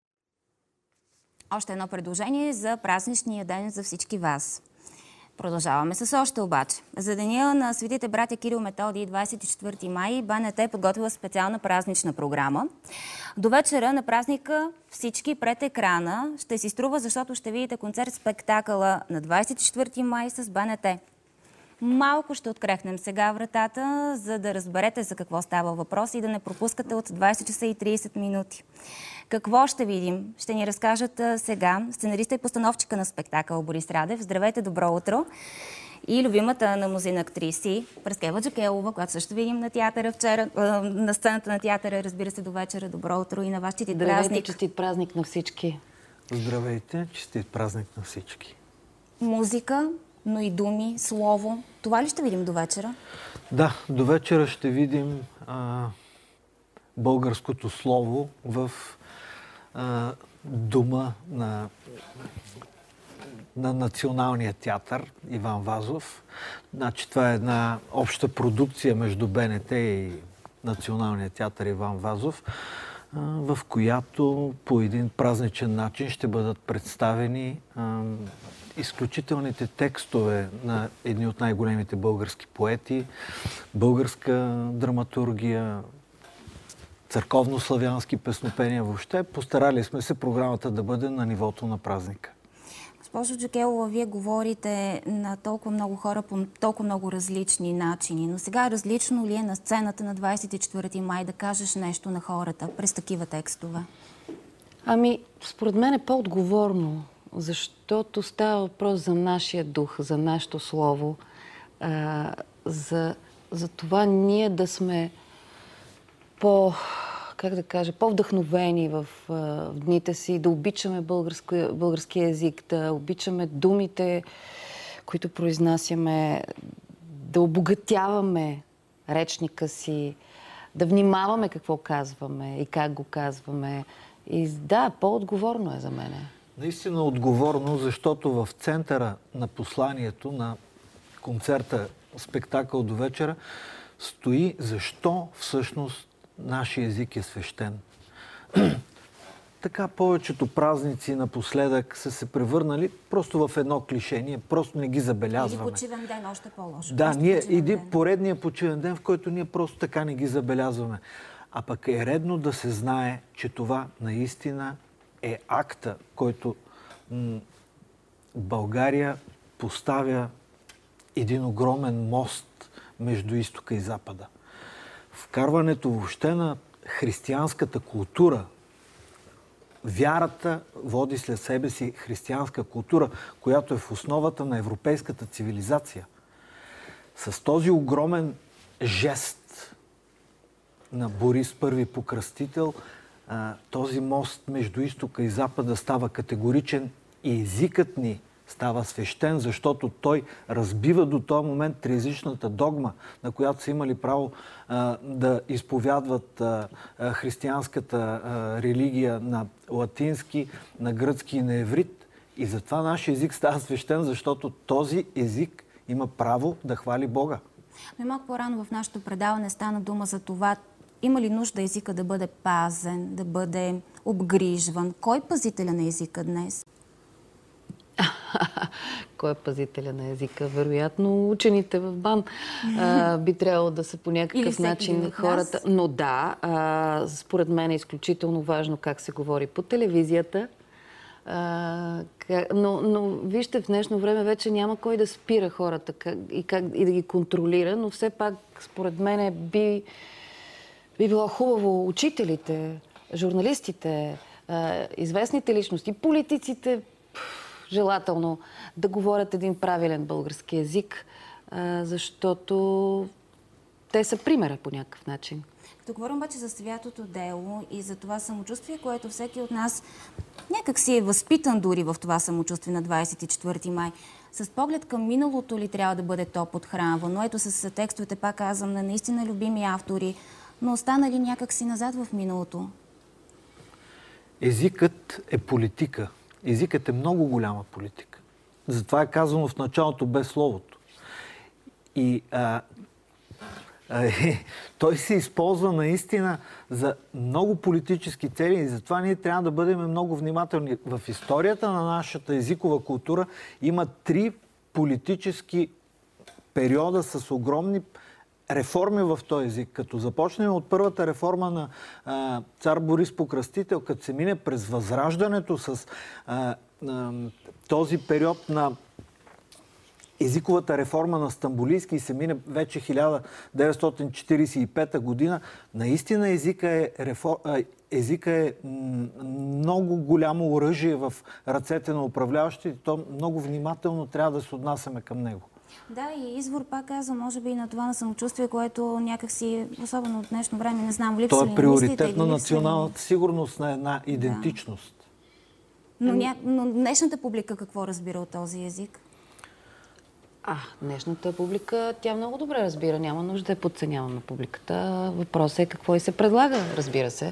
[SPEAKER 1] Още едно предложение за празничния ден за всички вас. Продължаваме с още обаче. За деня на светите братя Кирил Методий, 24 май, БНТ е подготвила специална празнична програма. До вечера на празника всички пред екрана ще си струва, защото ще видите концерт-спектакъла на 24 май с БНТ. Малко ще открехнем сега вратата, за да разберете за какво става въпрос и да не пропускате от 20 часа и 30 минути. Какво ще видим? Ще ни разкажат сега сценариста и постановчика на спектакъл Борис Радев. Здравейте, добро утро! И любимата на мнозина актриси Праскева Джакелова, която също видим на театъра вчера, на сцената на театъра, разбира се, до вечера. Добро утро и на вас честит празник.
[SPEAKER 13] Здравейте, честит празник на всички. Здравейте, честит празник на всички.
[SPEAKER 1] Музика, но и думи, слово. Това ли ще видим до вечера?
[SPEAKER 13] Да, до вечера ще видим българското слово в дома на Националния театър Иван Вазов. Значи, това е една обща продукция между БНТ и Националния театър Иван Вазов, в която по един празничен начин ще бъдат представени изключителните текстове на едни от най-големите български поети, българска драматургия, църковно-славянски песнопения. Въобще постарали сме се програмата да бъде на нивото на празника.
[SPEAKER 1] Госпожо Джакелова, вие говорите на толкова много хора по толкова много различни начини, но сега различно ли е на сцената на 24 май да кажеш нещо на хората през такива текстове?
[SPEAKER 13] Ами, според мен е по-отговорно, защото става въпрос за нашия дух, за нашето слово, за това ние да сме по-вдъхновени в дните си, да обичаме българския език, да обичаме думите, които произнасяме, да обогатяваме речника си, да внимаваме какво казваме и как го казваме. И да, по-отговорно е за мене. Наистина отговорно, защото в центъра на посланието на концерта спектакъл до вечера стои защо всъщност нашия език е свещен. Така повечето празници напоследък са се превърнали просто в едно клише. Ние просто не ги забелязваме.
[SPEAKER 1] Или почивен ден, още по-лошо.
[SPEAKER 13] Да, поредния почивен ден, в който ние просто така не ги забелязваме. А пък е редно да се знае, че това наистина е акта, който България поставя един огромен мост между изтока и запада. Вкарването въобще на християнската култура, вярата води след себе си християнска култура, която е в основата на европейската цивилизация. С този огромен жест на Борис I Покръстител, този мост между изтока и запада става категоричен и езикът ни става свещен, защото той разбива до този момент триезичната догма, на която са имали право да изповядват християнската религия на латински, на гръцки и на еврит. И затова нашия език става свещен, защото този език има право да хвали Бога.
[SPEAKER 1] Но малко по-рано в нашето предаване стана дума за това, има ли нужда езика да бъде пазен, да бъде обгрижван? Кой е пазителя на езика днес?
[SPEAKER 13] Кой е пазителя на езика? Вероятно учените в БАН би трябвало да са по някакъв начин хората. Но да, според мен е изключително важно как се говори по телевизията,
[SPEAKER 14] Но вижте, в днешно време вече няма кой да спира хората и да ги контролира, но все пак, според мен, би било хубаво учителите, журналистите, известните личности, политиците, желателно да говорят един правилен български език, защото те са примера по някакъв начин.
[SPEAKER 1] Като говорим обаче за святото дело и за това самочувствие, което всеки от нас някак си е възпитан дори в това самочувствие на 24 май. С поглед към миналото ли трябва да бъде то подхранвано? Ето с текстовете, пак казвам, на наистина любими автори, но останали някак си назад в миналото?
[SPEAKER 13] Езикът е политика. Езикът е много голяма политика. Затова е казано в началото без словото. И той се използва наистина за много политически цели и затова ние трябва да бъдем много внимателни. В историята на нашата езикова култура има 3 политически периода с огромни реформи в този език. Като започнем от първата реформа на цар Борис Покръстител, като се мине през Възраждането с този период на езиковата реформа на Стамболийски и се мине вече 1945 година, наистина езика е много голямо оръжие в ръцете на управляващите и то много внимателно трябва да се отнасяме към него.
[SPEAKER 1] Да, и извор, пак казвам, може би и на това на самочувствие, което някакси, особено от днешно време, не знам, липсва ли.
[SPEAKER 13] То е приоритет на националната сигурност, на една идентичност.
[SPEAKER 1] Да. Но днешната публика какво разбира от този език?
[SPEAKER 14] Днешната публика, тя много добре разбира. Няма нужда да е подценявам на публиката. Въпросът е какво и се предлага, разбира се.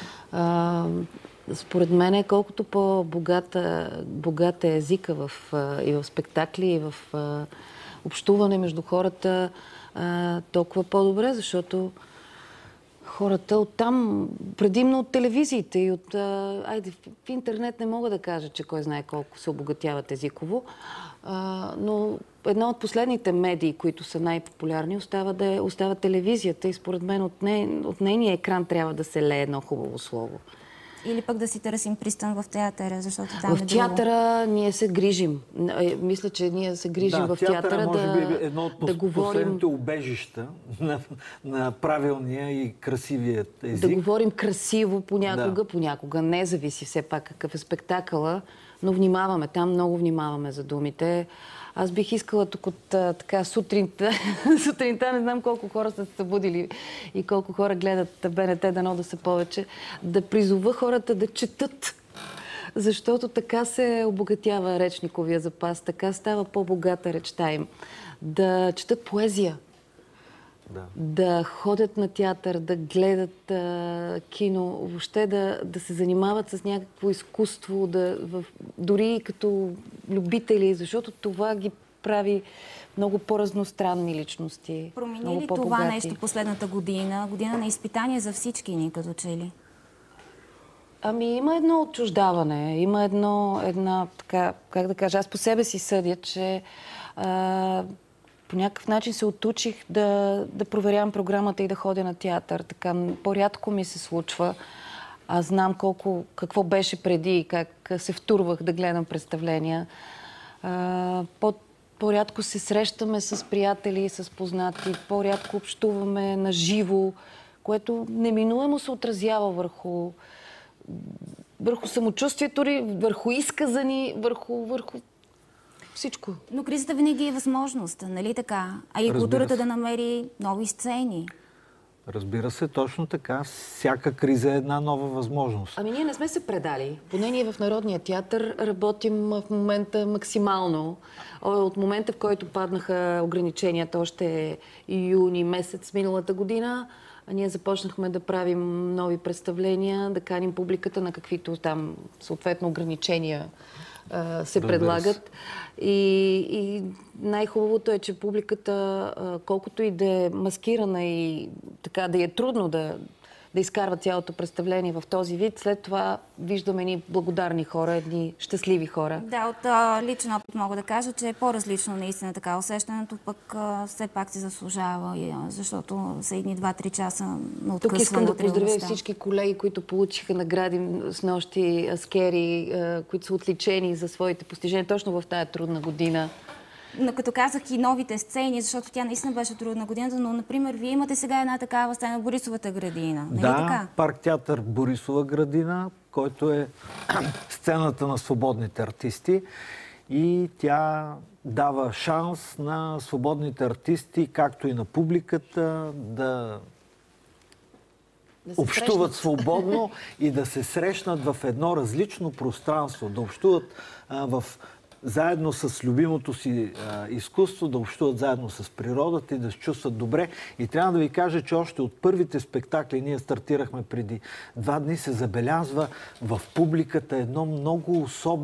[SPEAKER 14] Според мен, колкото по-богат е езика и в спектакли, и в общуване между хората, толкова по-добре, защото хората оттам, предимно от телевизиите и от... в интернет не мога да кажа, че кой знае колко се обогатяват езиково, но една от последните медии, които са най-популярни, остава телевизията и според мен от нейния екран трябва да се лее едно хубаво слово.
[SPEAKER 1] Или пък да си търсим пристан в театъра, защото там е
[SPEAKER 14] в театъра ние се грижим. Мисля, че ние се грижим в театъра
[SPEAKER 13] може би едно от последните убежища на правилния и красивия език.
[SPEAKER 14] Да говорим красиво понякога не, зависи все пак какъв е спектакъла, но внимаваме. Там много внимаваме за думите. Аз бих искала тук от така сутринта, не знам колко хора са се събудили и колко хора гледат БНТ, дано да са повече, да призова хората да четат. Защото така се обогатява речниковия запас, така става по-богата речта им. Да четат поезия, да ходят на театър, да гледат кино, въобще да се занимават с някакво изкуство, дори като любители, защото това ги прави много по-разностранни личности.
[SPEAKER 1] Промени ли това нещо последната година? Година на изпитание за всички ни, като че ли?
[SPEAKER 14] Има едно отчуждаване, има една така, как да кажа, аз по себе си съдя, че по някакъв начин се отучих да проверявам програмата и да ходя на театър. Така по-рядко ми се случва. Аз знам какво беше преди, как се втурвах да гледам представления. По-рядко се срещаме с приятели, с познати, по-рядко общуваме на живо, което неминуемо се отразява върху самочувствието ни, върху изказа ни, върху всичко.
[SPEAKER 1] Но кризата винаги е възможност, нали така? А и културата да намери нови сцени.
[SPEAKER 13] Разбира се, точно така. Всяка криза е една нова възможност.
[SPEAKER 14] Ние не сме се предали. Поне ние в Народния театър работим в момента максимално. От момента, в който паднаха ограниченията, още юни месец миналата година, ние започнахме да правим нови представления, да каним публиката на каквито там съответно ограничения се предлагат. И най-хубавото е, че публиката, колкото и да е маскирана и така да е трудно да да изкарват цялото представление в този вид. След това виждаме едни благодарни хора, едни щастливи хора.
[SPEAKER 1] Да, от личен опит мога да кажа, че е по-различно наистина така усещането, пък все пак се заслужава, защото са едни 2-3 часа на откъсване.
[SPEAKER 14] Тук искам да поздравя всички колеги, които получиха награди с нощи, аскери, които са отличени за своите постижения точно в тая трудна година.
[SPEAKER 1] Но като казах и новите сцени, защото тя наистина беше трудна годината, но, например, вие имате сега една такава сцена в Борисовата градина. Нали така?
[SPEAKER 13] Парк театър Борисова градина, който е сцената на свободните артисти. И тя дава шанс на свободните артисти, както и на публиката, да общуват свободно и да се срещнат в едно различно пространство, да общуват заедно с любимото си изкуство, да общуват заедно с природата и да се чувстват добре. И трябва да ви кажа, че още от първите спектакли, ние стартирахме преди 2 дни, се забелязва в публиката едно много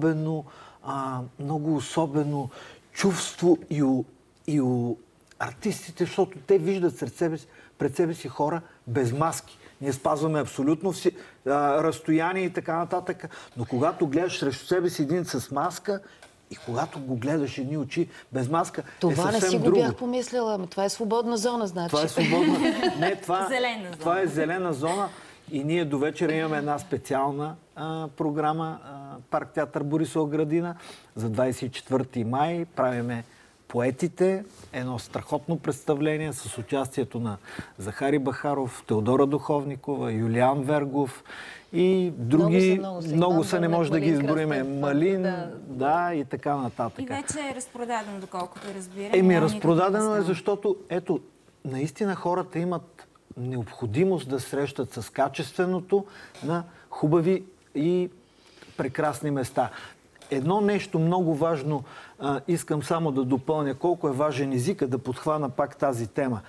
[SPEAKER 13] особено чувство и у артистите, защото те виждат пред себе си хора без маски. Ние спазваме абсолютно разстояние и така нататък. Но когато гледаш срещу себе си един с маска и когато го гледаш едни очи без маска,
[SPEAKER 14] това
[SPEAKER 13] е съвсем
[SPEAKER 14] не си
[SPEAKER 13] друго.
[SPEAKER 14] го бях помислила. Това е свободна зона, значи.
[SPEAKER 13] Това е свободна... Не,
[SPEAKER 1] зелена зона.
[SPEAKER 13] Това е зелена зона. И ние до вечера имаме една специална програма Парк театър Борисова градина. За 24 май правиме Поетите, едно страхотно представление с участието на Захари Бахаров, Теодора Духовникова, Юлиан Вергов и други. Много са, не може да ги изброиме. Малин, да, и така нататък.
[SPEAKER 1] И вече е разпродадено, доколкото разбирам.
[SPEAKER 13] Разпродадено е, защото ето, наистина хората имат необходимост да срещат с качественото на хубави и прекрасни места. Едно нещо много важно, искам само да допълня, колко е важен езика, да подхвана пак тази тема.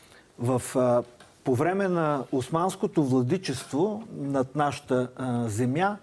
[SPEAKER 13] По време на османското владичество над нашата земя,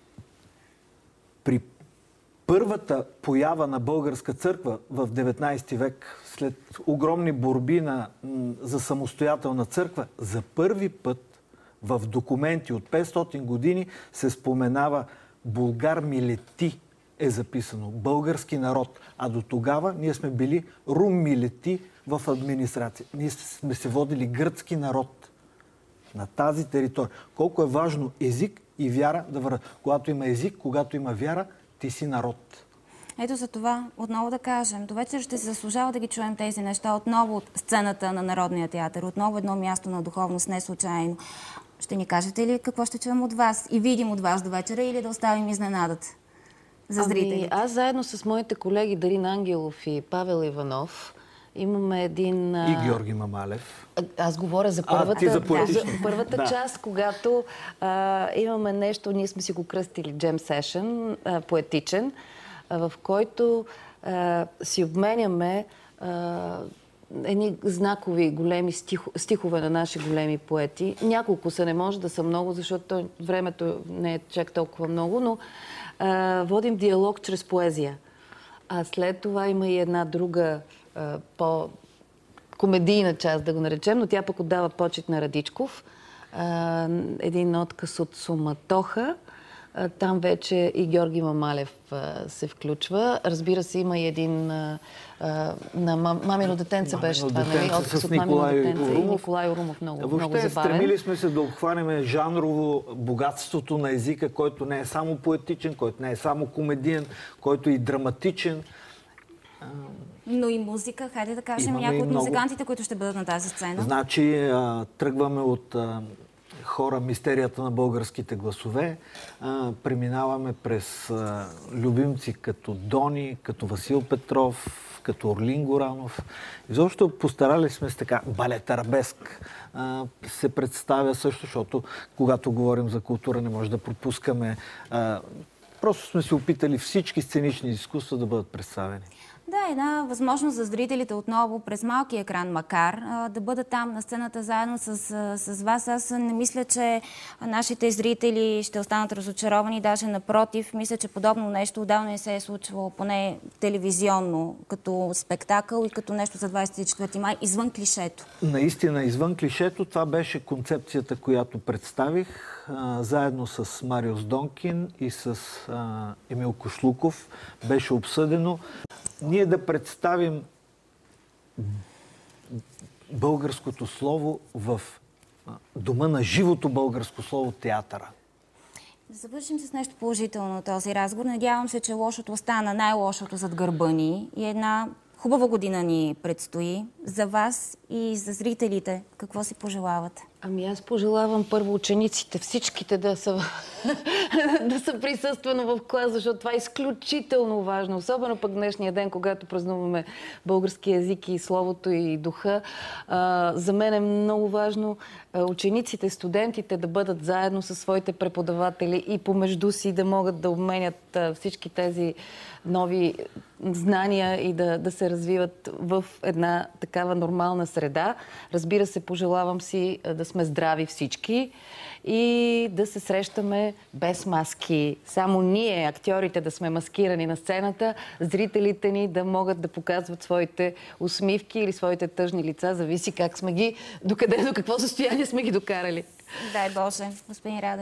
[SPEAKER 13] при първата поява на българска църква в 19 век, след огромни борби за самостоятелна църква, за първи път в документи от 500 години се споменава Булгар Милети, е записано. Български народ. А до тогава ние сме били Рум Милети в администрация. Ние сме се водили гръцки народ на тази територия. Колко е важно език и вяра да върват. Когато има език, когато има вяра, ти си народ.
[SPEAKER 1] Ето за това отново да кажем. До вечер ще се заслужава да ги чуем тези неща отново от сцената на Народния театър. Отново едно място на духовност, не случайно. Ще ни кажете ли какво ще чуем от вас и видим от вас до вечера или да оставим изненадата за зрителите?
[SPEAKER 14] Аз заедно с моите колеги Дарин Ангелов и Павел Иванов имаме един...
[SPEAKER 13] И Георги Мамалев.
[SPEAKER 14] Аз говоря за първата част, когато имаме нещо, ние сме си го кръстили Jam Session, поетичен, в който си обменяме едни знакови големи стихове на наши големи поети. Няколко са, не може да са много, защото времето не е чак толкова много, но водим диалог чрез поезия. А след това има и една друга по-комедийна част, да го наречем, но тя пък отдава почет на Радичков. Един отказ от Суматоха. Там вече и Георги Мамалев се включва. Разбира се, има и един на Мамино детенце беше това, нали? Отказ от Мамино детенце и Николай Орумов. Много забавен.
[SPEAKER 13] Въобще стремили сме се да обхванем жанрово богатството на езика, който не е само поетичен, който не е само комедиен, който е и драматичен.
[SPEAKER 1] Но и музика. Хайде да кажем някои от музикантите, които ще бъдат на тази сцена.
[SPEAKER 13] Значи, тръгваме от хора Мистерията на българските гласове. Преминаваме през любимци като Дони, като Васил Петров, като Орлин Горанов. Изобщо постарали сме с така. Балет арабеск се представя също, защото когато говорим за култура не може да пропускаме. Просто сме се опитали всички сценични изкуства да бъдат представени.
[SPEAKER 1] Да, една възможност за зрителите отново през малкия екран, макар да бъдат там на сцената заедно с вас. Аз не мисля, че нашите зрители ще останат разочаровани, даже напротив. Мисля, че подобно нещо отдавна не се е случвало, поне телевизионно, като спектакъл и като нещо за 24 май, извън клишето.
[SPEAKER 13] Наистина, извън клишето. Това беше концепцията, която представих заедно с Мариус Донкин и с Емил Кошлуков. Беше обсъдено ние да представим българското слово в дома на живото българско слово, театъра.
[SPEAKER 1] Да завършим с нещо положително на този разговор. Надявам се, че лошото остана най-лошото зад гърба ни и една хубава година ни предстои за вас и за зрителите. Какво си пожелавате?
[SPEAKER 14] Ами аз пожелавам първо учениците, всичките да са присъствено в клас, защото това е изключително важно. Особено пък днешния ден, когато празнуваме български език и словото и духа. За мен е много важно учениците, студентите да бъдат заедно със своите преподаватели и помежду си да могат да обменят всички тези нови знания и да се развиват в една такава нормална среда. Разбира се, пожелавам си да сме здрави всички и да се срещаме без маски. Само ние, актьорите, да сме маскирани на сцената, зрителите ни да могат да показват своите усмивки или своите тъжни лица. Зависи как сме ги, до какво състояние сме ги докарали.
[SPEAKER 1] Дай Боже, господин Радев.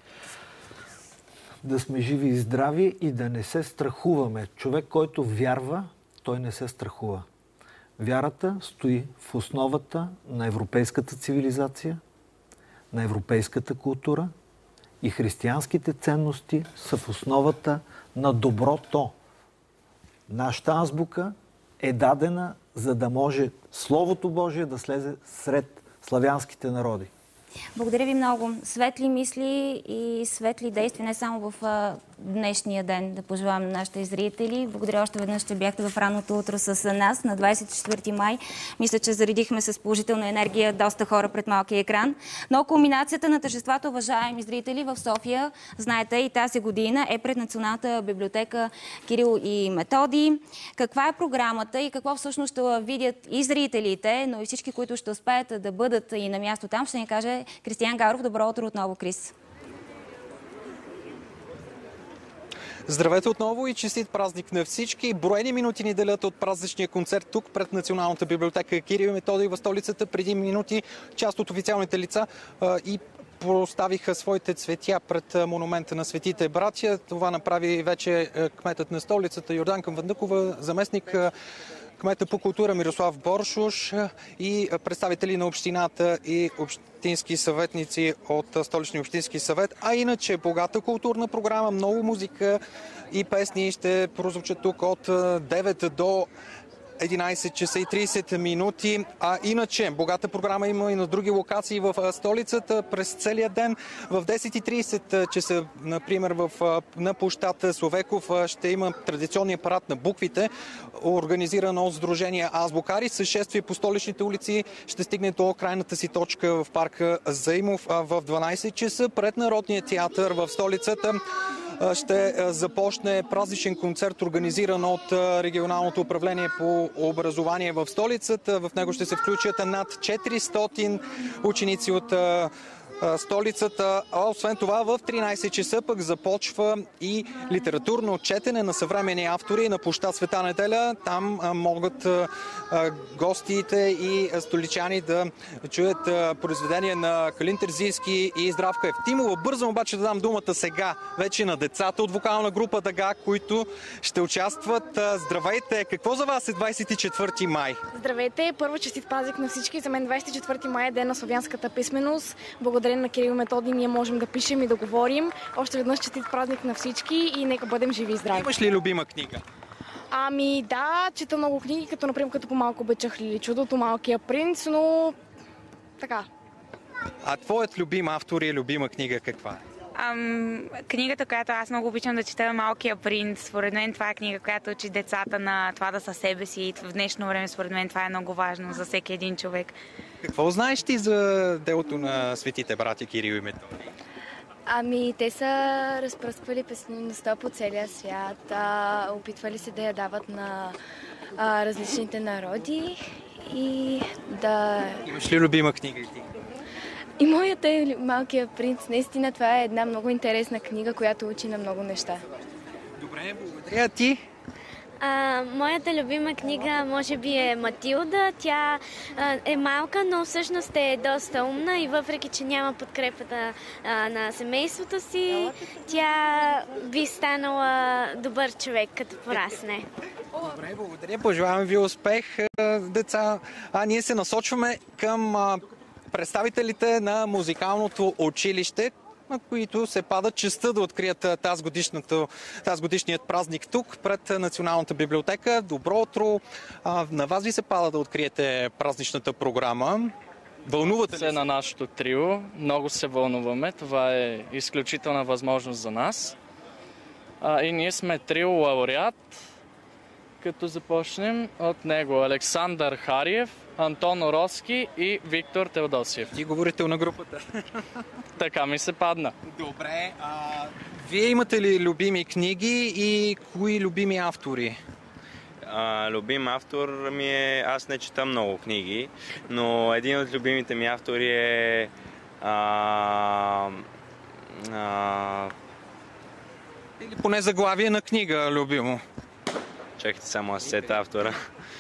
[SPEAKER 13] Да сме живи и здрави и да не се страхуваме. Човек, който вярва, той не се страхува. Вярата стои в основата на европейската цивилизация, на европейската култура и християнските ценности са в основата на доброто. Нашата азбука е дадена, за да може Словото Божие да слезе сред славянските народи.
[SPEAKER 1] Благодаря ви много. Светли мисли и светли действия, не само в днешния ден, да пожелавам на нашите зрители. Благодаря още веднъж, че бяхте в ранното утро с нас на 24 май. Мисля, че заредихме с положителна енергия доста хора пред малкия екран. Но кулминацията на тържествата, уважаеми зрители, в София, знаете, и тази година е пред Националната библиотека Кирил и Методий. Каква е програмата и какво всъщност ще видят и зрителите, но и всички, които ще успеят да бъдат и на място там, ще ни каже Кристиян Гаров. Добро утро отново, Крис.
[SPEAKER 15] Здравейте отново и честит празник на всички. Броени минути ни делят от празничния концерт тук пред Националната библиотека Кирил и Методий в столицата. Преди минути част от официалните лица и поставиха своите цветя пред монумента на светите братя. Това направи вече кметът на столицата Йорданка Вандъкова, заместник кмета по култура Мирослав Боршош и представители на общината и общински съветници от Столичния общински съвет. А иначе богата културна програма, много музика и песни ще прозвучат тук от 9 до 11 часа и 30 минути. А иначе, богата програма има и на други локации в столицата през целия ден. В 10:30 часа, например, на площад Словеков ще има традиционния парад на буквите, организиран от Сдружение Азбукари. С шествие по столичните улици ще стигне до крайната си точка в парка Заимов. В 12 часа пред Народния театър в столицата ще започне празничен концерт, организиран от регионалното управление по образование в столицата. В него ще се включат над 400 ученици от столицата. А освен това, в 13 часа пък започва и литературно четене на съвременни автори на площад Света неделя. Там могат гостите и столичани да чуят произведения на Калин Терзийски и Здравка Евтимова. Бързам обаче да дам думата сега вече на децата от вокална група Дъга, които ще участват. Здравейте! Какво за вас е 24 май?
[SPEAKER 16] Здравейте! Първо честит празник на всички. За мен 24 май е ден на славянската писменост. Благодарение на Кирил и Методий ние можем да пишем и да говорим. Още веднъж честит празник на всички и нека бъдем живи и здрави.
[SPEAKER 15] Имаш ли любима книга?
[SPEAKER 16] Ами да, чета много книги, като например като по-малко обичах Лили Чудото, Малкия принц, но така.
[SPEAKER 15] А твоят любим автор и любима книга каква е?
[SPEAKER 17] Книгата, която аз много обичам да чета, е Малкия принц. Според мен това е книга, която учи децата на това да са себе си и в днешно време според мен това е много важно за всеки един човек.
[SPEAKER 15] Какво знаеш ти за делото на светите братя Кирил и Методий?
[SPEAKER 16] Ами, те са разпръсквали писмеността по целия свят, опитвали се да я дават на различните народи и да...
[SPEAKER 15] Имаш ли любима книга?
[SPEAKER 16] И моята е Малкият принц. Наистина това е една много интересна книга, която учи на много неща.
[SPEAKER 15] Добре, благодаря ти.
[SPEAKER 2] Моята любима книга може би е Матилда. Тя е малка, но всъщност е доста умна и въпреки, че няма подкрепата на семейството си, тя би станала добър човек, като порасне.
[SPEAKER 15] Добре, благодаря. Пожелавам ви успех, деца. Ние се насочваме към представителите на музикалното училище, на които се пада честта да открият тази годишният празник тук пред Националната библиотека. Добро утро! На вас ви се пада да откриете празничната програма. Вълнувате ли се?
[SPEAKER 18] На нашето трио. Много се вълнуваме. Това е изключителна възможност за нас. И ние сме трио лауреат, като започнем от него. Александър Хариев, Антон Ороски и Виктор Теодосиев.
[SPEAKER 15] Ти говорител на групата.
[SPEAKER 18] Така ми се падна.
[SPEAKER 15] Добре. Вие имате ли любими книги и кои любими автори?
[SPEAKER 19] Любим автор ми е... Аз не чета много книги, но един от любимите ми автори е...
[SPEAKER 15] Или поне заглавие на книга, любимо.
[SPEAKER 19] Чакайте само да сета автора.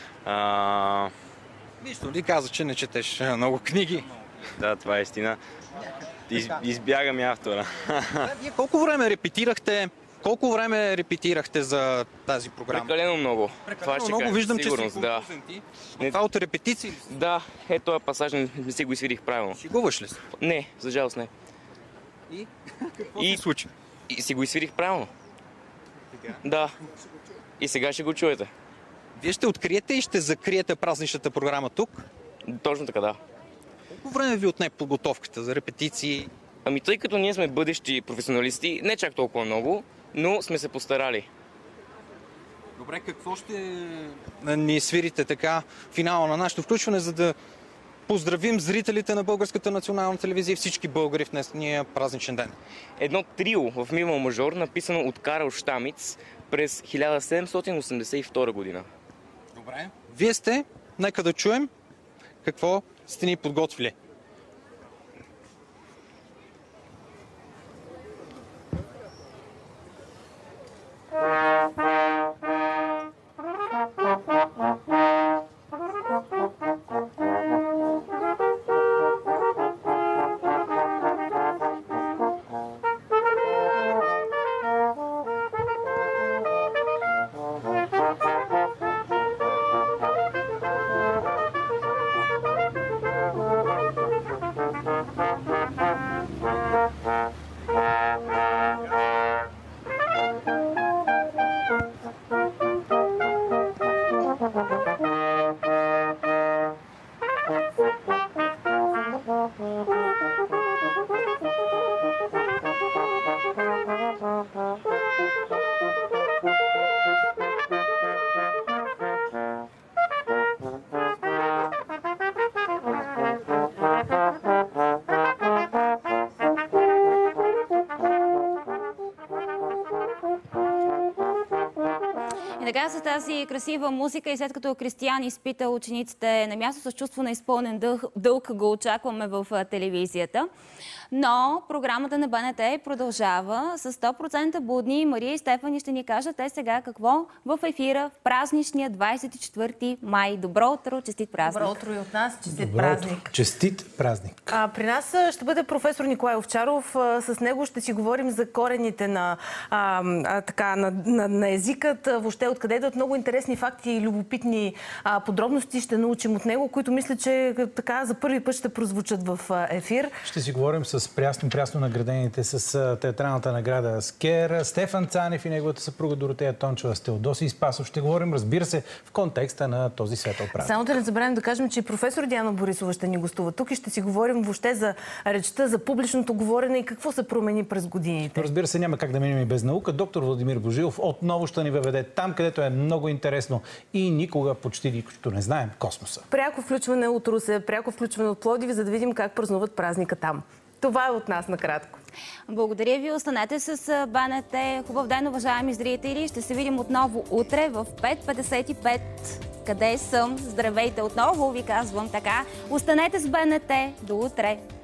[SPEAKER 15] Нищо ли каза, че не четеш много книги?
[SPEAKER 19] Да, това е истина. Избяга ми автора.
[SPEAKER 15] Вие колко време репетирахте за тази програма?
[SPEAKER 19] Прекалено много.
[SPEAKER 15] Прекалено много, виждам, че си конфузен ти. Това от репетиции?
[SPEAKER 19] Да, този пасаж не си го изсвирих правилно.
[SPEAKER 15] Шегуваш ли се?
[SPEAKER 19] Не, за жалост не.
[SPEAKER 15] И? Какво се случи?
[SPEAKER 19] И си го изсвирих правилно. Да. И сега ще го чуете.
[SPEAKER 15] Вие ще откриете и ще закриете празничната програма тук?
[SPEAKER 19] Точно така, да.
[SPEAKER 15] Колко време ви отне подготовката за репетиции?
[SPEAKER 19] Ами тъй като ние сме бъдещи професионалисти, не чак толкова много, но сме се постарали.
[SPEAKER 15] Добре, какво ще ни свирите така финала на нашето включване, за да поздравим зрителите на Българската национална телевизия и всички българи в днесния празничен ден?
[SPEAKER 19] Едно трио в ми бемол мажор, написано от Карл Штамиц през 1782 година.
[SPEAKER 15] Добре. Вие сте, нека да чуем какво сте ни подготвили.
[SPEAKER 1] Така с тази красива музика и след като Кристиян изпита учениците на място с чувство на изпълнен дълг, го очакваме в телевизията. Но програмата на БНТ продължава с 100% будни. Мария и Стефани ще ни кажат те сега какво в ефира в празничния 24 май. Добро утро, честит празник!
[SPEAKER 20] Добро утро и от нас, честит празник!
[SPEAKER 21] Честит празник!
[SPEAKER 20] При нас ще бъде професор Николай Овчаров. С него ще си говорим за корените на езикът, въобще откъде идват много интересни факти и любопитни подробности ще научим от него, които мисля, че така за първи път ще прозвучат в ефир.
[SPEAKER 21] Ще си говорим с прясно наградените с театралната награда Скер, Стефан Цанев и неговата съпруга Доротея Тончева с Теодосий Спасов. Ще говорим, разбира се, в контекста на този светъл празник.
[SPEAKER 20] Само да не забравим да кажем, че и професор Диана Борисова ще ни гостува тук и ще си говорим въобще за речта, за публичното говорене и какво се промени през годините.
[SPEAKER 21] Разбира се, няма как да минем и без наука. Доктор Владимир Божилов отново ще ни въведе там, където е много интересно и никога почти никото не знаем, космоса.
[SPEAKER 20] Пряко включване от Русе, пряко включване от Пловдив, за да видим как празнуват празника там. Това е от нас накратко.
[SPEAKER 1] Благодаря ви. Останете с БНТ. Хубав ден, уважаеми зрители. Ще се видим отново утре в 5:55. Къде съм? Здравейте отново, ви казвам така. Останете с БНТ. До утре.